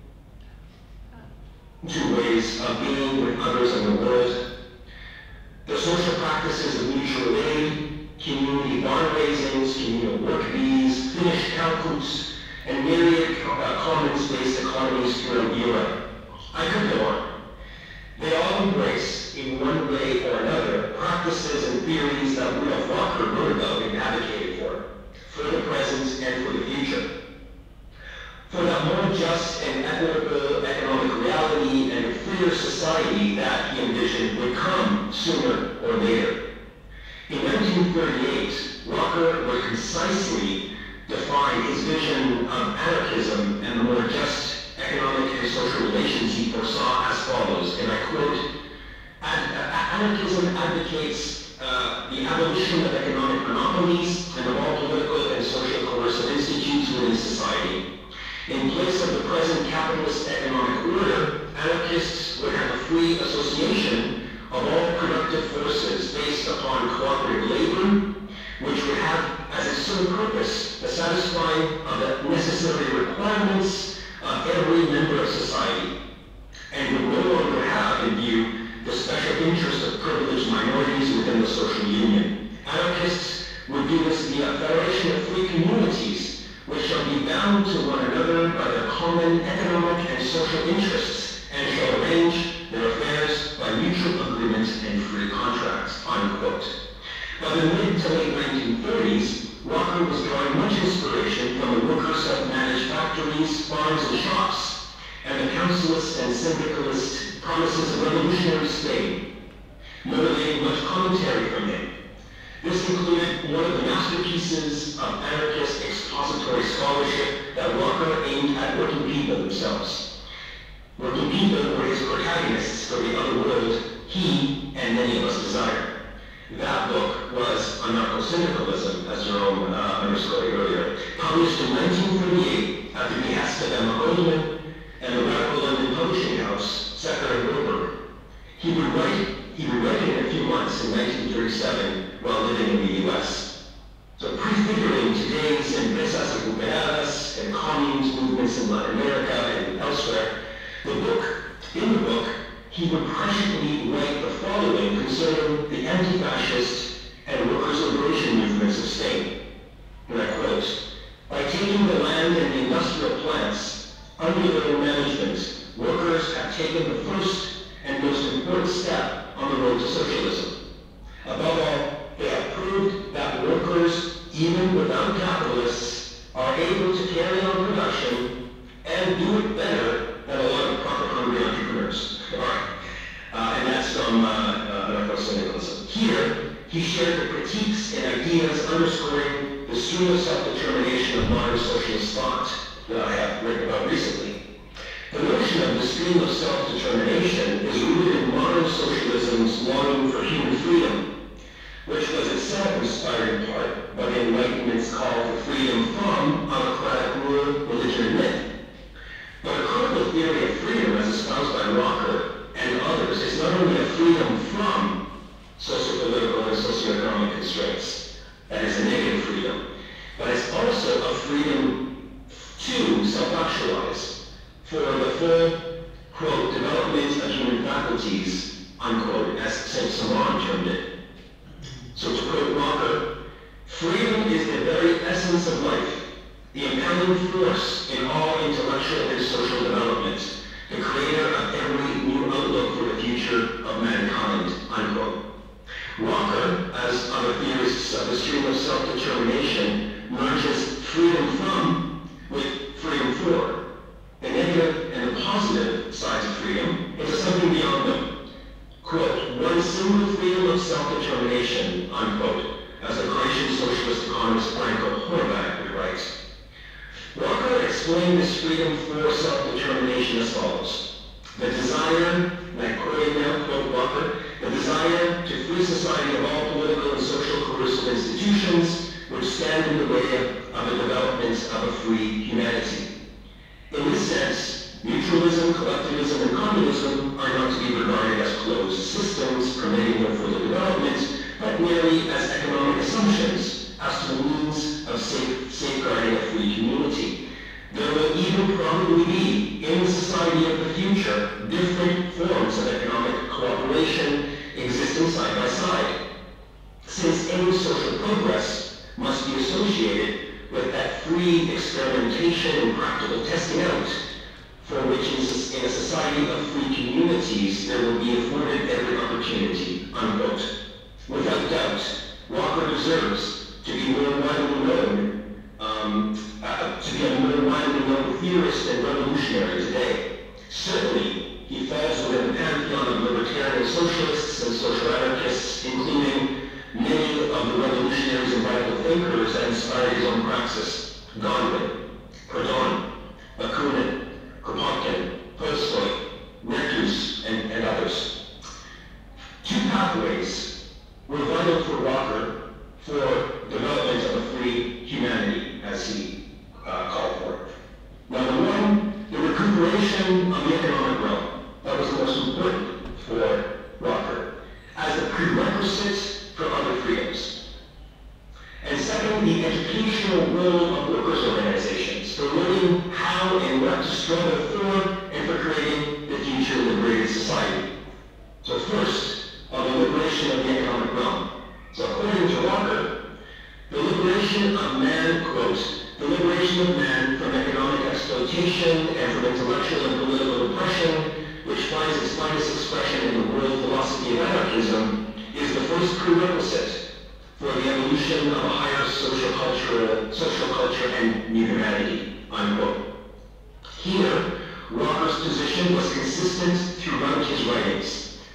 two ways of being with others in the world. The social practices of mutual aid, community fundraisings, communal work bees, Finnish kalkuts, and myriad commons-based economies throughout Europe. I could go on. They all embrace, in one way or another, practices and theories that Rudolf Rocker wrote about and advocated for the present and for the future. For that more just and equitable economic reality and a freer society that he envisioned would come sooner or later. In 1938, Rocker would concisely define his vision of anarchism and the more just economic and social relations he foresaw as follows, and I quote, "Anarchism advocates the abolition of economic monopolies and of all political and social coercive institutes within society. In place of the present capitalist economic order, anarchists would have a free association of all productive forces based upon cooperative labor, which would have as its sole purpose the satisfying of the necessary requirements of every member of society, and would no longer have in view the special interest of privileged minorities within the social union. Anarchists would do this via a federation of free communities, which shall be bound to one another by their common economic and social interests, and shall arrange their affairs by mutual agreement and free contracts," unquote. By the mid to late 1930s, Rocker was drawing much inspiration from the worker self-managed factories, farms, and shops, and the councilist and syndicalist promises of revolutionary Spain. motivating much commentary from him. This included one of the masterpieces of anarchist expository scholarship that Walker aimed at working people themselves. Working people were his protagonists for the other world he and many of us desire. That book was Anarcho-Syndicalism, as Jerome underscored earlier, published in 1938 at the behest of Emma Goldman and the radical London publishing house, Secker and Wilbur. He would write it in a few months in 1937 while living in the US. So prefiguring today's empresas recuperadas and communes movements in Latin America and elsewhere, in the book, he would presciently write the following concerning the anti-fascist and workers' liberation movements of Spain. And I quote, "By taking the land and the industrial plants under their own management, workers have taken the first and most important step on the road to socialism. Above all, they have proved that workers, even without capitalists, are able to carry on production and do it better than a lot of profit-hungry entrepreneurs." And that's from Anarcho-Syndicalism. Here, he shared the critiques and ideas underscoring the stream of self-determination of modern socialist thought that I have written about recently. The notion of the stream of self-determination is rooted in modern socialism's longing for human freedom, which was itself inspired in part by the Enlightenment's call for freedom from autocratic rule, religion, and myth. But a critical theory of freedom, as espoused by Walker and others, is not only a freedom from socio-political and socioeconomic constraints, that is a negative freedom, but it's also a freedom to self-actualize for the full, quote, development of human faculties, unquote, as Saint Simon termed it. So to quote Walker, "Freedom is the very essence of life, the impelling force in all intellectual and social development, the creator of every new outlook for the future of mankind," unquote. Walker, as other theorists of the stream of self-determination, merges freedom from with freedom for, the negative and the positive sides of freedom into something beyond them. Quote, "One single freedom of self-determination," unquote, as the Croatian socialist economist Branko Horvat would write. Walker explained this freedom for self-determination as follows. The desire, and I quote now, quote Walker, "the desire to free society of all political and social coercive institutions which stand in the way of the development of a free humanity." In this sense, mutualism, collectivism, and communism are not to be regarded as closed systems permitting no further development, but merely as economic assumptions as to the means of safeguarding a free community. There will even probably be, in the society of the future, different forms of economic cooperation existing side by side, since any social progress must be associated with that free experimentation and practical testing out, for which in a society of free communities there will be afforded every opportunity, unquote. Without doubt, Walker deserves to be more widely known, to be a more widely known theorist and revolutionary today. Certainly, he falls within the pantheon of libertarian socialists and social anarchists, including many of the revolutionaries and radical thinkers that inspired his own praxis: Godwin, Proudhon, Bakunin, Kropotkin, Tolstoy, Nertus, and others. Two pathways were vital for Walker for development of a free humanity, as he called for. Number one, the recuperation of the economic realm. That was the most important for Walker, as the prerequisite for other freedoms. And second, the educational role of workers' organizations for learning how and what to struggle for and for creating the future liberated society. So first, on the liberation of the economic realm. So according to Walker, the liberation of man, quote, "the liberation of man from economic exploitation and from intellectual and political oppression, which finds its finest expression in the world philosophy of anarchism, is the first prerequisite for the evolution of a higher social culture and new humanity," unquote. Here, Walker's position was consistent throughout his writings.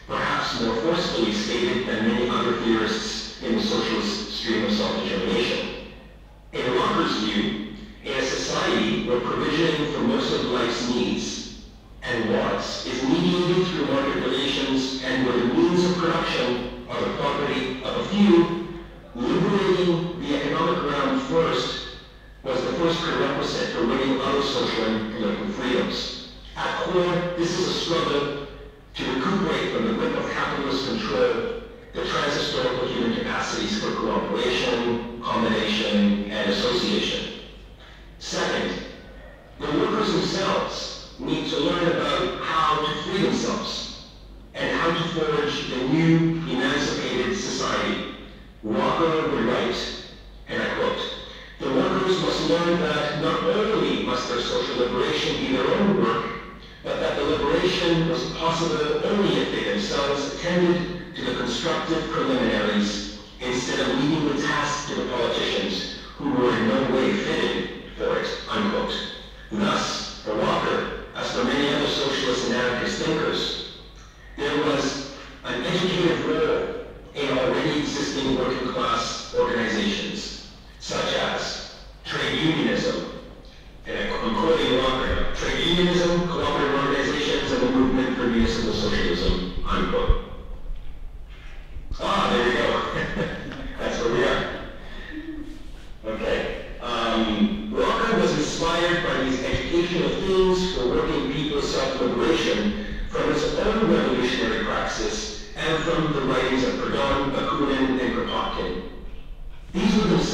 perhaps more forcefully stated than many other theorists in the socialist stream of self-determination. In Walker's view, in a society where provisioning for most of life's needs and wants is mediated through market relations and where the means of production are the property of a few, liberating the economic realm first was the first prerequisite for winning other social and political freedoms. At core, this is a struggle to recuperate from the grip of capitalist control the transhistorical human capacities for cooperation, combination, and association. Second, the workers themselves need to learn about how to free themselves and how to forge the new emancipated society. Walker would write, and I quote, "The workers must learn that not only must their social liberation be their own work, but that the liberation was possible only if they themselves attended to the constructive preliminaries instead of leaving the task to the politicians who were in no way fitted for it," unquote. Thus, for Walker, as for many other socialist and anarchist thinkers, there was an educative role in already existing working class organizations, such as trade unionism, and I'm quoting Walker, trade unionism, cooperative organizations, and the movement for municipal socialism, unquote. Ah, there we go. That's where we are. Okay. Walker was inspired by these educational themes for working people's self-liberation from his own revolutionary praxis and from the writings of Proudhon, Bakunin, and Kropotkin. These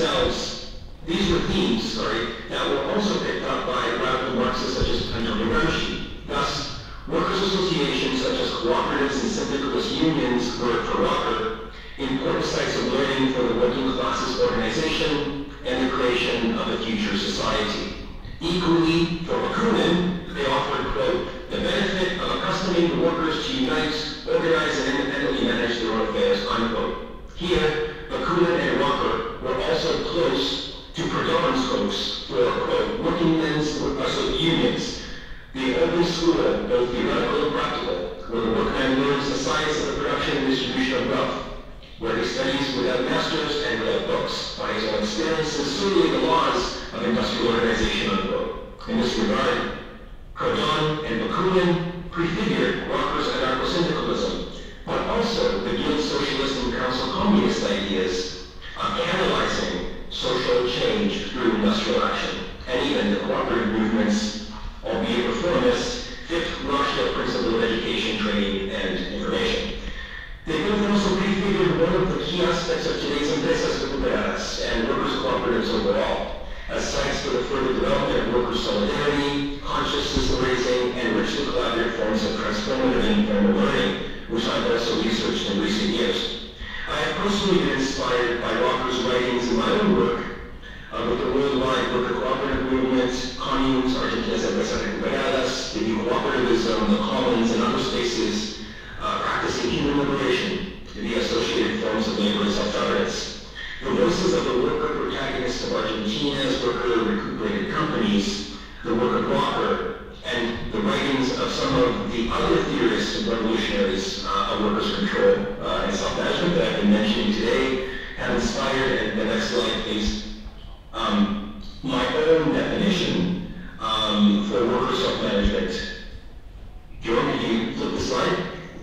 were themes that were also picked up by radical Marxists such as Antonio Gramsci. Thus, workers' associations such as cooperatives and syndicalist unions were, for Walker, important sites of learning for the working classes organization and the creation of a future society. Equally, for Bakunin, they offered, quote, "the benefit of accustoming the workers to unite, organize, and independently manage their own affairs," unquote. Here, Bakunin and Walker were also close to Proudhon's hopes for, quote, working men's unions, the open school, both theoretical and practical, where the workman learns the science of the production and distribution of wealth, where he studies without masters and without books, by his own experiences, solely the laws of industrial organization, unquote. In this regard, Proudhon and Bakunin prefigured Walker's anarcho-syndicalism, but also the Guild Socialist and Council Communist ideas of catalyzing social change through industrial action, and even the cooperative movements, albeit reformist, fit Rochdale principle of education, training, and information. They both also prefigured one of the key aspects of today's empresas recuperadas and workers' cooperatives overall, as sites for the further development of workers' solidarity, consciousness raising, and richly collaborative forms of transformative and informal learning, which I've also researched in recent years. I have personally been inspired by Walker's writings in my own work with the worldwide worker cooperative movement, communes, Argentinas Empresas Recuperadas, the new cooperativism, the commons, and other spaces practicing human liberation, the associated forms of labor and self-governance. The voices of the worker protagonists of Argentina's worker recuperated companies, the work of Walker, and the writings of some of the other theorists and revolutionaries of workers' control and self-management that I've been mentioning today have inspired, and the next slide please, my own definition for worker self-management. Jordan, can you flip the slide?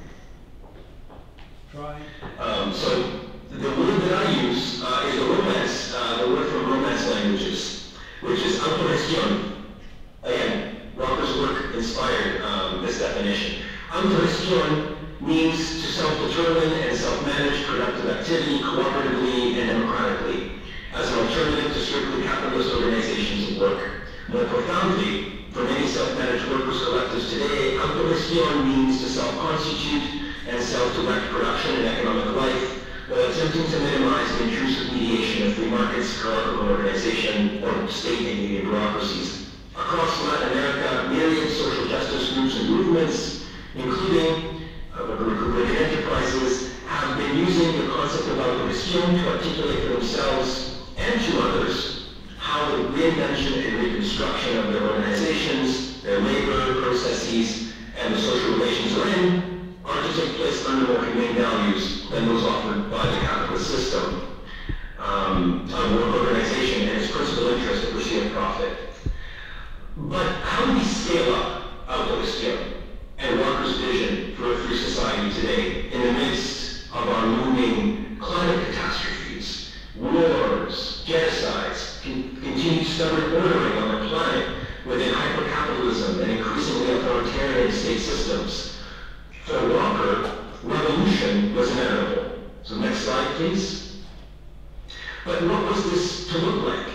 Try. So the word that I use is a romance, the word from Romance languages, which is autorregón. Again, Walker's work inspired this definition. Autorregón means to self-determine and self-manage productive activity cooperatively and democratically, as an alternative to strictly capitalist organizations of work. More profoundly, for many self-managed workers collectives today, autorregón means to self-constitute and self-direct production and economic life, while attempting to minimize the intrusive mediation of free markets, hierarchical organization, or state and union bureaucracies. Across Latin America, myriad social justice groups and movements, including recuperated enterprises, have been using the concept of autorregón to articulate for themselves and to others how the reinvention and reconstruction of their organizations, their labor processes, and the social relations therein are to to take place under more humane values than those offered by the capitalist system of work organization and its principal interest to pursue profit. But how do we scale up Autogestión and Walker's vision for a free society today in the midst of our looming climate catastrophes, wars, genocides, continued stubborn ordering on our planet within hyper-capitalism and increasingly authoritarian state systems? For Walker, revolution was inevitable. So next slide, please. But what was this to look like?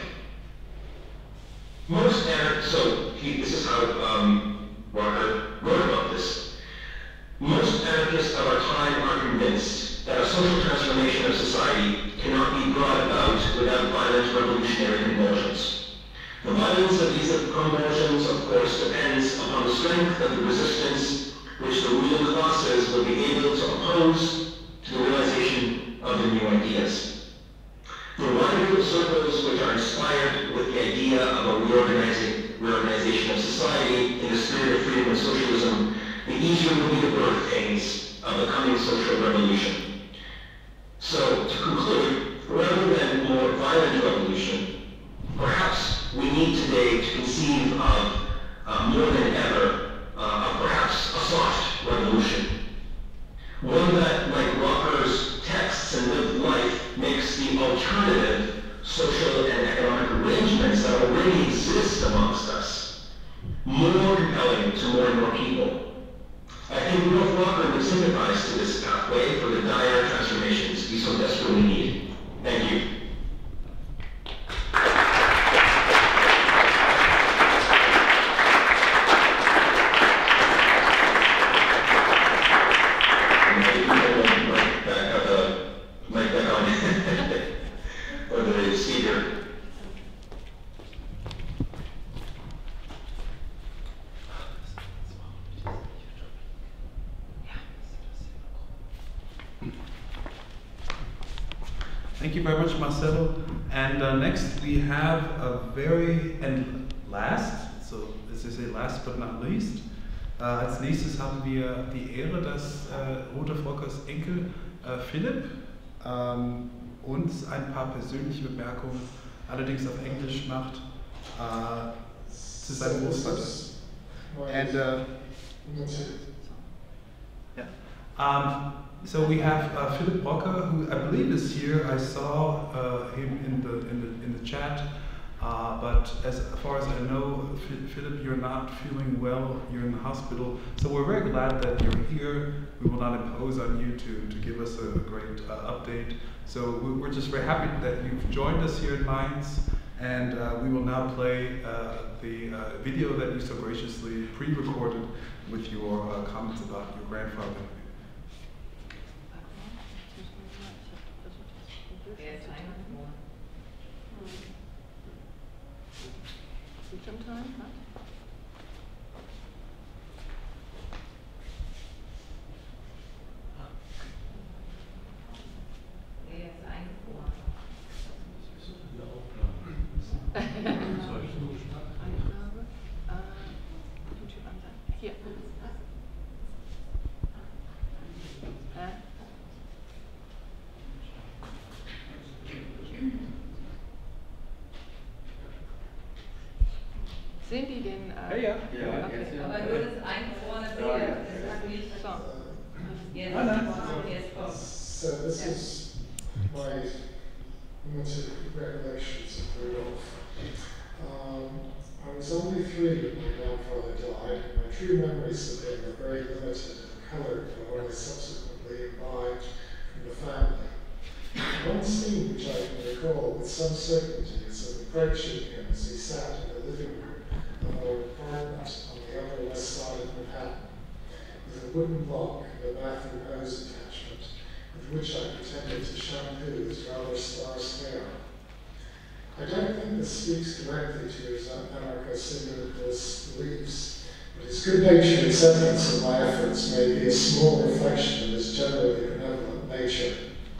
Most anarchists, this is how Walker wrote about this. Most anarchists of our time are convinced that a social transformation of society cannot be brought about without violent revolutionary convulsions. The violence of these convulsions, of course, depends upon the strength of the resistance which the ruling classes will be able to oppose to the realization of the new ideas. The wider circles which are inspired with the idea of a reorganization of society in the spirit of freedom and socialism, the easier will be the birth pains of the coming social revolution. So, to conclude, rather than more violent revolution, perhaps we need today to conceive of, more than ever, perhaps a soft revolution. One that, like Walker's texts and lived life, makes the alternative social and economic arrangements that already exist amongst us more compelling to more and more people. I think Rudolf Walker would sympathize to this pathway for the dire transformations we so desperately need. Thank you. Thank you very much, Marcelo. And next we have so this is a last but not least. Als nächstes haben wir die Ehre, dass Rudolf Walkers Enkel Philipp uns ein paar persönliche Bemerkungen, allerdings auf Englisch macht, zu seinem Großvater. So we have Philip Walker, who I believe is here. I saw him in the chat, but as far as I know, Philip, you're not feeling well. You're in the hospital, so we're very glad that you're here. We will not impose on you to give us a great update. So we're just very happy that you've joined us here in Mainz, and we will now play the video that you so graciously pre-recorded with your comments about your grandfather. Time, huh? Hier. Sehen die den? Ja. Okay. Aber nur das eine vorne Bild, das hat nicht so. So this is my limited recollections of Rudolf. I was only 3 when my grandfather died. My true memories of him are very limited and coloured by what I subsequently imbibed from the family. One scene which I can recall with some certainty is of approaching him as he sat in the living room of our apartment on the Upper West Side of Manhattan, with a wooden block and a bathroom hose attachment, with which I pretended to shampoo his rather sparse hair. I don't think this speaks directly to his anarcho-syndicalist beliefs, but his good-natured acceptance of my efforts may be a small reflection of his generally benevolent nature.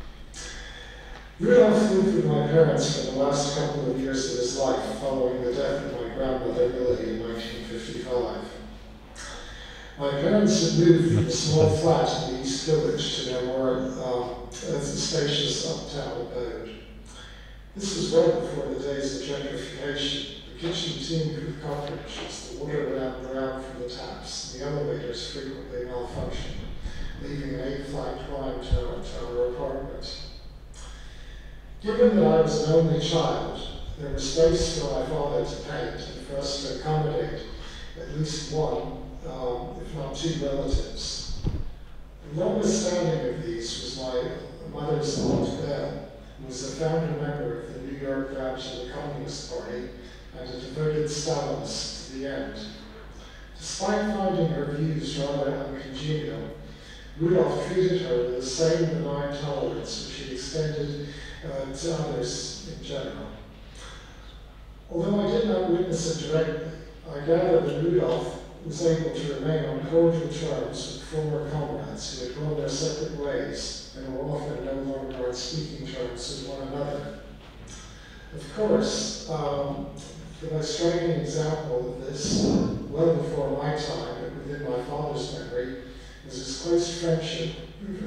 Rudolf lived with my parents for the last couple of years of his life, following the death of my grandmother Millie in 1955. My parents had moved from a small flat in the East Village to their more spacious uptown abode. This was well before the days of gentrification. The kitchen teemed with cockroaches, the water ran brown from the taps, and the elevators frequently malfunctioned, leaving an 8-flight climb to our apartment. Given that I was an only child, there was space for my father to paint and for us to accommodate at least one, if not two relatives. The longest standing of these was my mother's Aunt Belle, who was a founder member of the New York branch of the Communist Party and a devoted Stalinist to the end. Despite finding her views rather uncongenial, Rudolph treated her with the same benign tolerance which he extended to others in general. Although I did not witness it directly, I gather that Rudolph was able to remain on cordial terms with former comrades who had gone their separate ways and were often no longer on speaking terms with one another. Of course, the most striking example of this, well before my time but within my father's memory, was his close friendship with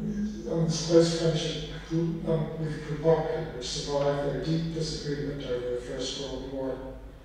Kropotkin, which survived their deep disagreement over the First World War.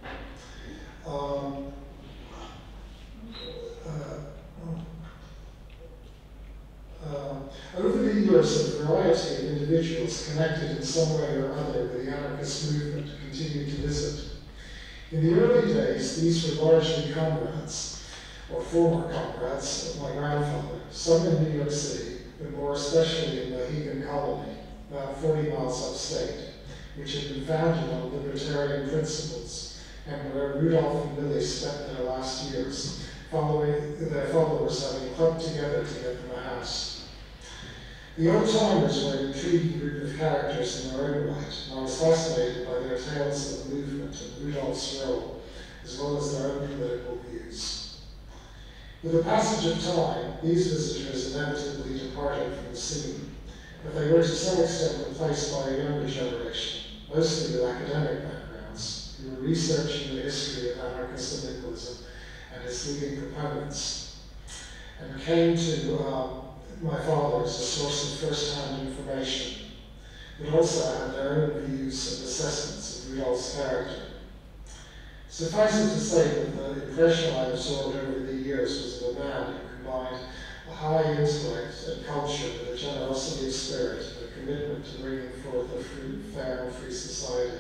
Over the years, a variety of individuals connected in some way or other with the anarchist movement continued to visit. In the early days, these were largely comrades, or former comrades, of my grandfather, some in New York City, but more especially in the Mohegan Colony, about 40 miles upstate, which had been founded on libertarian principles, and where Rudolph and Billy spent their last years, following their followers having clubbed together to get them a house. The old-timers were an intriguing group of characters in their own right, and I was fascinated by their tales of the movement and Rudolph's role, as well as their own political views. With the passage of time, these visitors inevitably departed from the scene, but they were to some extent replaced by a younger generation, mostly with academic backgrounds, who were researching the history of anarchist syndicalism and its leading components, and came to my father as a source of first-hand information, but also had their own views and assessments of Rudolph's character. Suffice it to say that the impression I absorbed over the years was of a man who combined a high intellect and culture with a generosity of spirit and a commitment to bringing forth a fair and free society.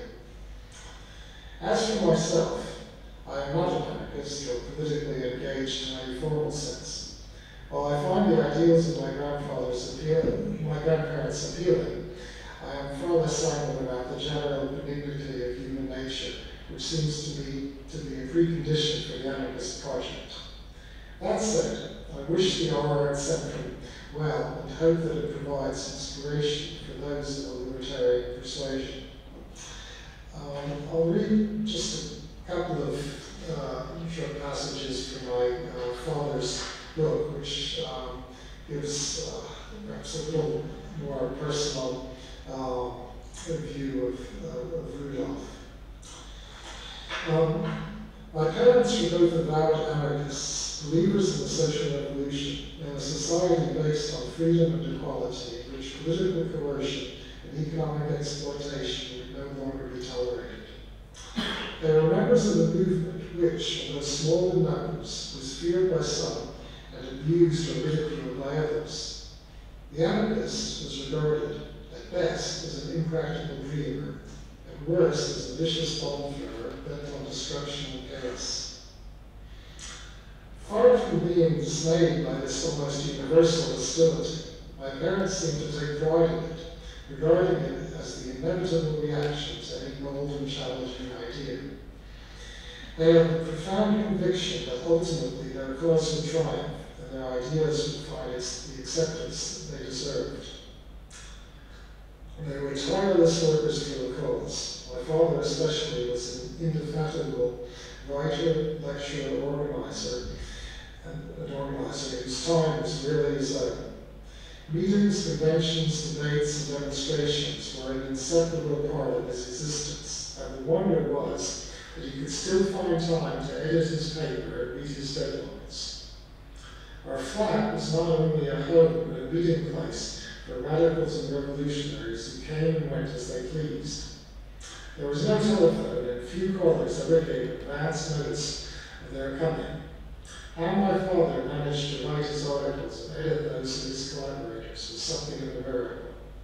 As for myself, I am not an anarchist or politically engaged in any formal sense. While I find the ideals of my grandparents appealing, I am far less sanguine about the general benignity of human nature, which seems to be a precondition for the anarchist project. That said, I wish the Aurora Centrum well and hope that it provides inspiration for those of a libertarian persuasion. I'll read just a couple of short passages from my father's book, which gives perhaps a little more personal view of Rudolph. My parents were both avowed anarchists, believers in the social revolution, and a society based on freedom and equality, in which political coercion and economic exploitation would no longer be tolerated. They were members of a movement which, although small in numbers, was feared by some and abused or ridiculed by others. The anarchist was regarded, at best, as an impractical dreamer, at worst as a vicious bomb thrower bent on destruction and chaos. Far from being dismayed by this almost universal hostility, my parents seemed to take pride in it, regarding it as the inevitable reaction to any bold and challenging idea. They had a profound conviction that ultimately their cause would triumph and their ideas would find the acceptance that they deserved. They were tireless workers for the cause. My father especially was an indefatigable writer, lecturer, organizer, and an organizer whose time was really his own. Meetings, conventions, debates, and demonstrations were an inseparable part of his existence, and the wonder was that he could still find time to edit his paper and meet his deadlines. Our flat was not only a home but a meeting place for radicals and revolutionaries who came and went as they pleased. There was no telephone, and few callers ever gave advance notice of their coming. How my father managed to write his articles and edit those of his collaborators was something of a miracle.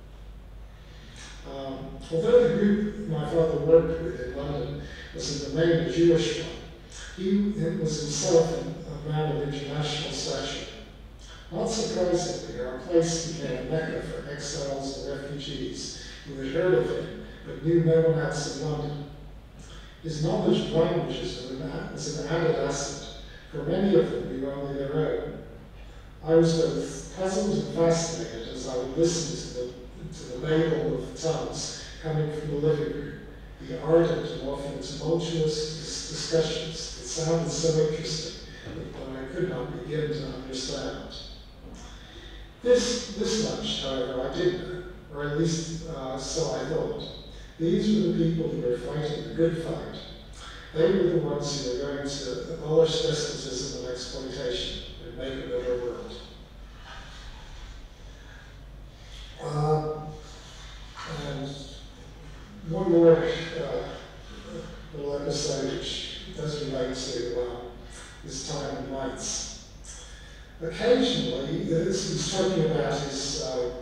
Although the group my father worked with in London was in the main a Jewish one, he was himself a man of international stature. Not surprisingly, our place became a mecca for exiles and refugees who had heard of him but knew no one else in London. His knowledge of languages was an added asset, for many of them knew only their own. I was both puzzled and fascinated as I would listen to the babel of tongues coming from the living room, the ardent and often tumultuous discussions that sounded so interesting that I could not begin to understand. This much, however, I did know, or at least so I thought. These were the people who were fighting the good fight. They were the ones who were going to abolish despotism and exploitation and make a better world. And one more little episode which does relate to his time in Mainz. Occasionally, this was talking about his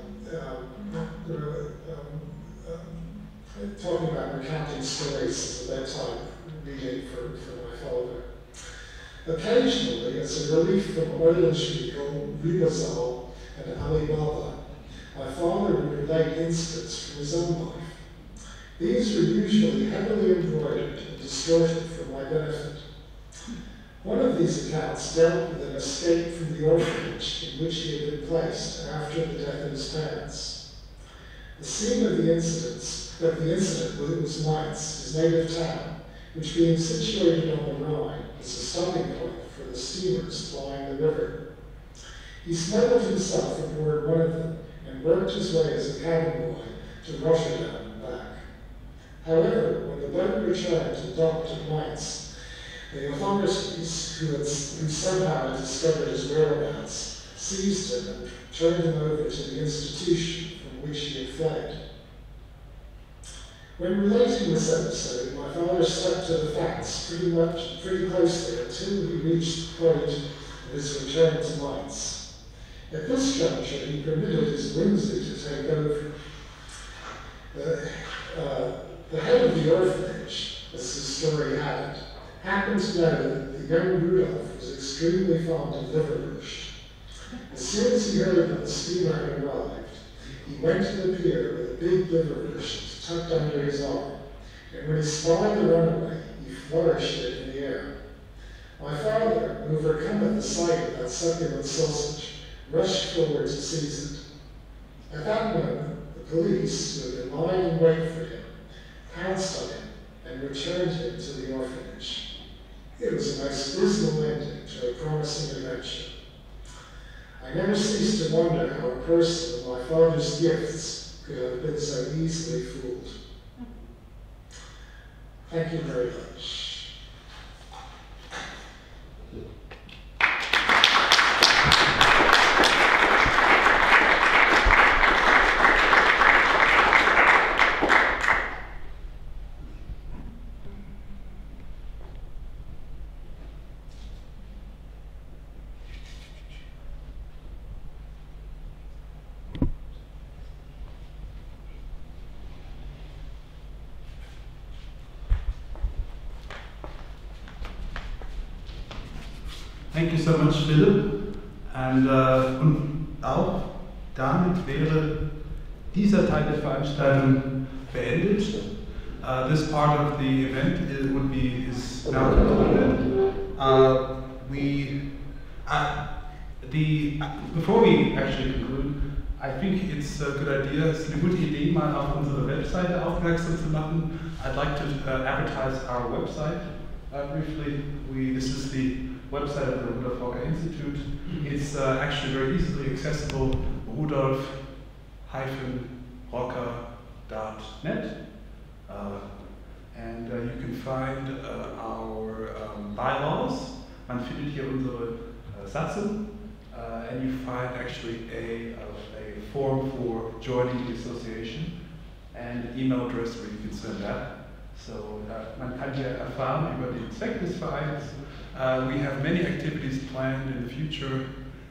talking about recounting stories at that time, reading for my father. Occasionally, as a relief from Eulenspiegel, Rübezahl, and Ali Baba, my father would relate incidents from his own life. These were usually heavily embroidered and distorted for my benefit. One of these accounts dealt with an escape from the orphanage in which he had been placed after the death of his parents. The scene of the incident was Mainz, his native town, which being situated on the Rhine was a stopping point for the steamers plying the river. He smuggled himself aboard one of them and worked his way as a cabin boy to Rotterdam and back. However, when the boat returned and docked at Mainz, the authorities, who somehow had discovered his whereabouts, seized him and turned him over to the institution from which he had fled. When relating this episode, my father stuck to the facts pretty closely until he reached the point of his return to Mainz. At this juncture, he permitted his whimsy to take over. The head of the orphanage, as the story had it, happened to know that the young Rudolph was extremely fond of liverwurst. As soon as he heard that the steamer had arrived, he went to the pier with a big liverwurst tucked under his arm, and when he spied the runaway, he flourished it in the air. My father, overcome at the sight of that succulent sausage, rushed forward to seize it. At that moment, the police, who had been lying in wait for him, pounced on him and returned him to the orphanage. It was a most dismal ending to a promising adventure. I never ceased to wonder how a person of my father's gifts could have been so easily fooled. Thank you very much. Thank you so much, Philipp. Und auch damit wäre dieser Teil der Veranstaltung beendet. This part of the event is now concluded. Before we actually conclude, I think it's a good idea, es ist eine gute Idee, mal auf unsere Webseite aufmerksam zu machen. I'd like to advertise our website briefly. This is the website of the Rudolf Rocker Institute. It's actually very easily accessible, rudolf-rocker.net. And you can find our bylaws. Man findet hier unsere Satzung. and you find actually a form for joining the association and an email address where you can send that. So man kann hier erfahren über den Zweck des Vereins. We have many activities planned in the future.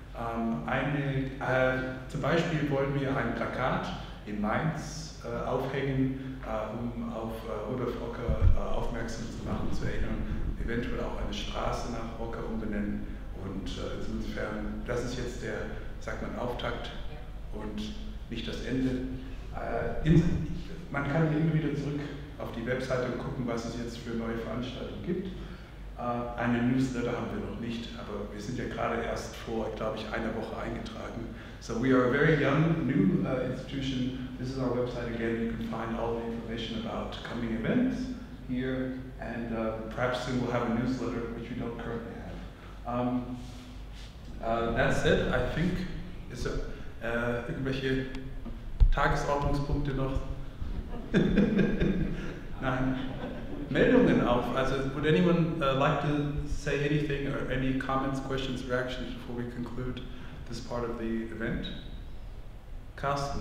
Zum Beispiel wollen wir ein Plakat in Mainz aufhängen, um auf Rudolf Rocker aufmerksam zu machen, zu erinnern, eventuell auch eine Straße nach Rocker umbenennen. Und insofern, das ist jetzt der, sagt man, Auftakt und nicht das Ende. Man kann hier immer wieder zurück auf die Webseite und gucken, was es jetzt für neue Veranstaltungen gibt. Eine Newsletter haben wir noch nicht, aber wir sind ja gerade erst vor, glaube ich, einer Woche eingetragen. So we are a very young, new institution. This is our website again. You can find all the information about coming events here, and perhaps soon we'll have a newsletter, which we don't currently have. That said, I think, ist irgendwelche Tagesordnungspunkte noch? Nein. Meldungen auf. Also, would anyone like to say anything or any comments, questions, reactions before we conclude this part of the event? Carsten?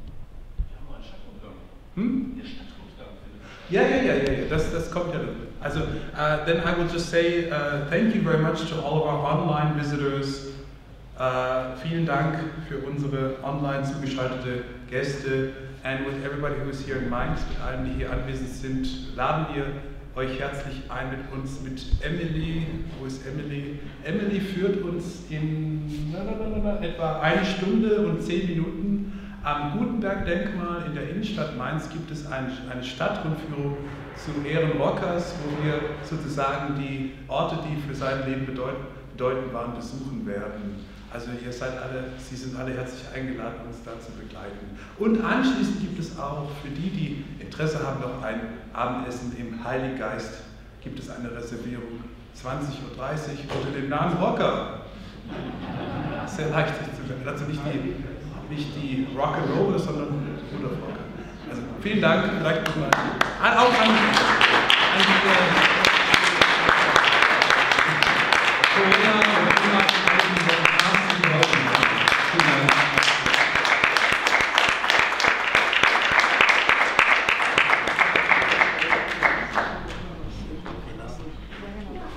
Yeah. Das kommt ja dann. Also, then I will just say thank you very much to all of our online visitors. Vielen Dank für unsere online zugeschaltete Gäste. And with everybody who is here in Mainz, mit allen, die hier anwesend sind, laden wir euch herzlich ein, mit uns, mit Emily. Wo ist Emily? Emily führt uns in etwa 1 Stunde und 10 Minuten am Gutenberg-Denkmal in der Innenstadt Mainz. Gibt es eine Stadtrundführung zu Ehren Rockers, wo wir sozusagen die Orte, die für sein Leben bedeutend waren, besuchen werden. Also Sie sind alle herzlich eingeladen, uns da zu begleiten. Und anschließend gibt es auch für die, die Interesse haben, noch ein Abendessen im Heiliggeist. Gibt es eine Reservierung 20:30 Uhr unter dem Namen Rocker. Sehr leicht zu finden. Also nicht die Rock'n'Roller, sondern Rudolf Rocker. Also vielen Dank. Vielleicht nochmal auch an die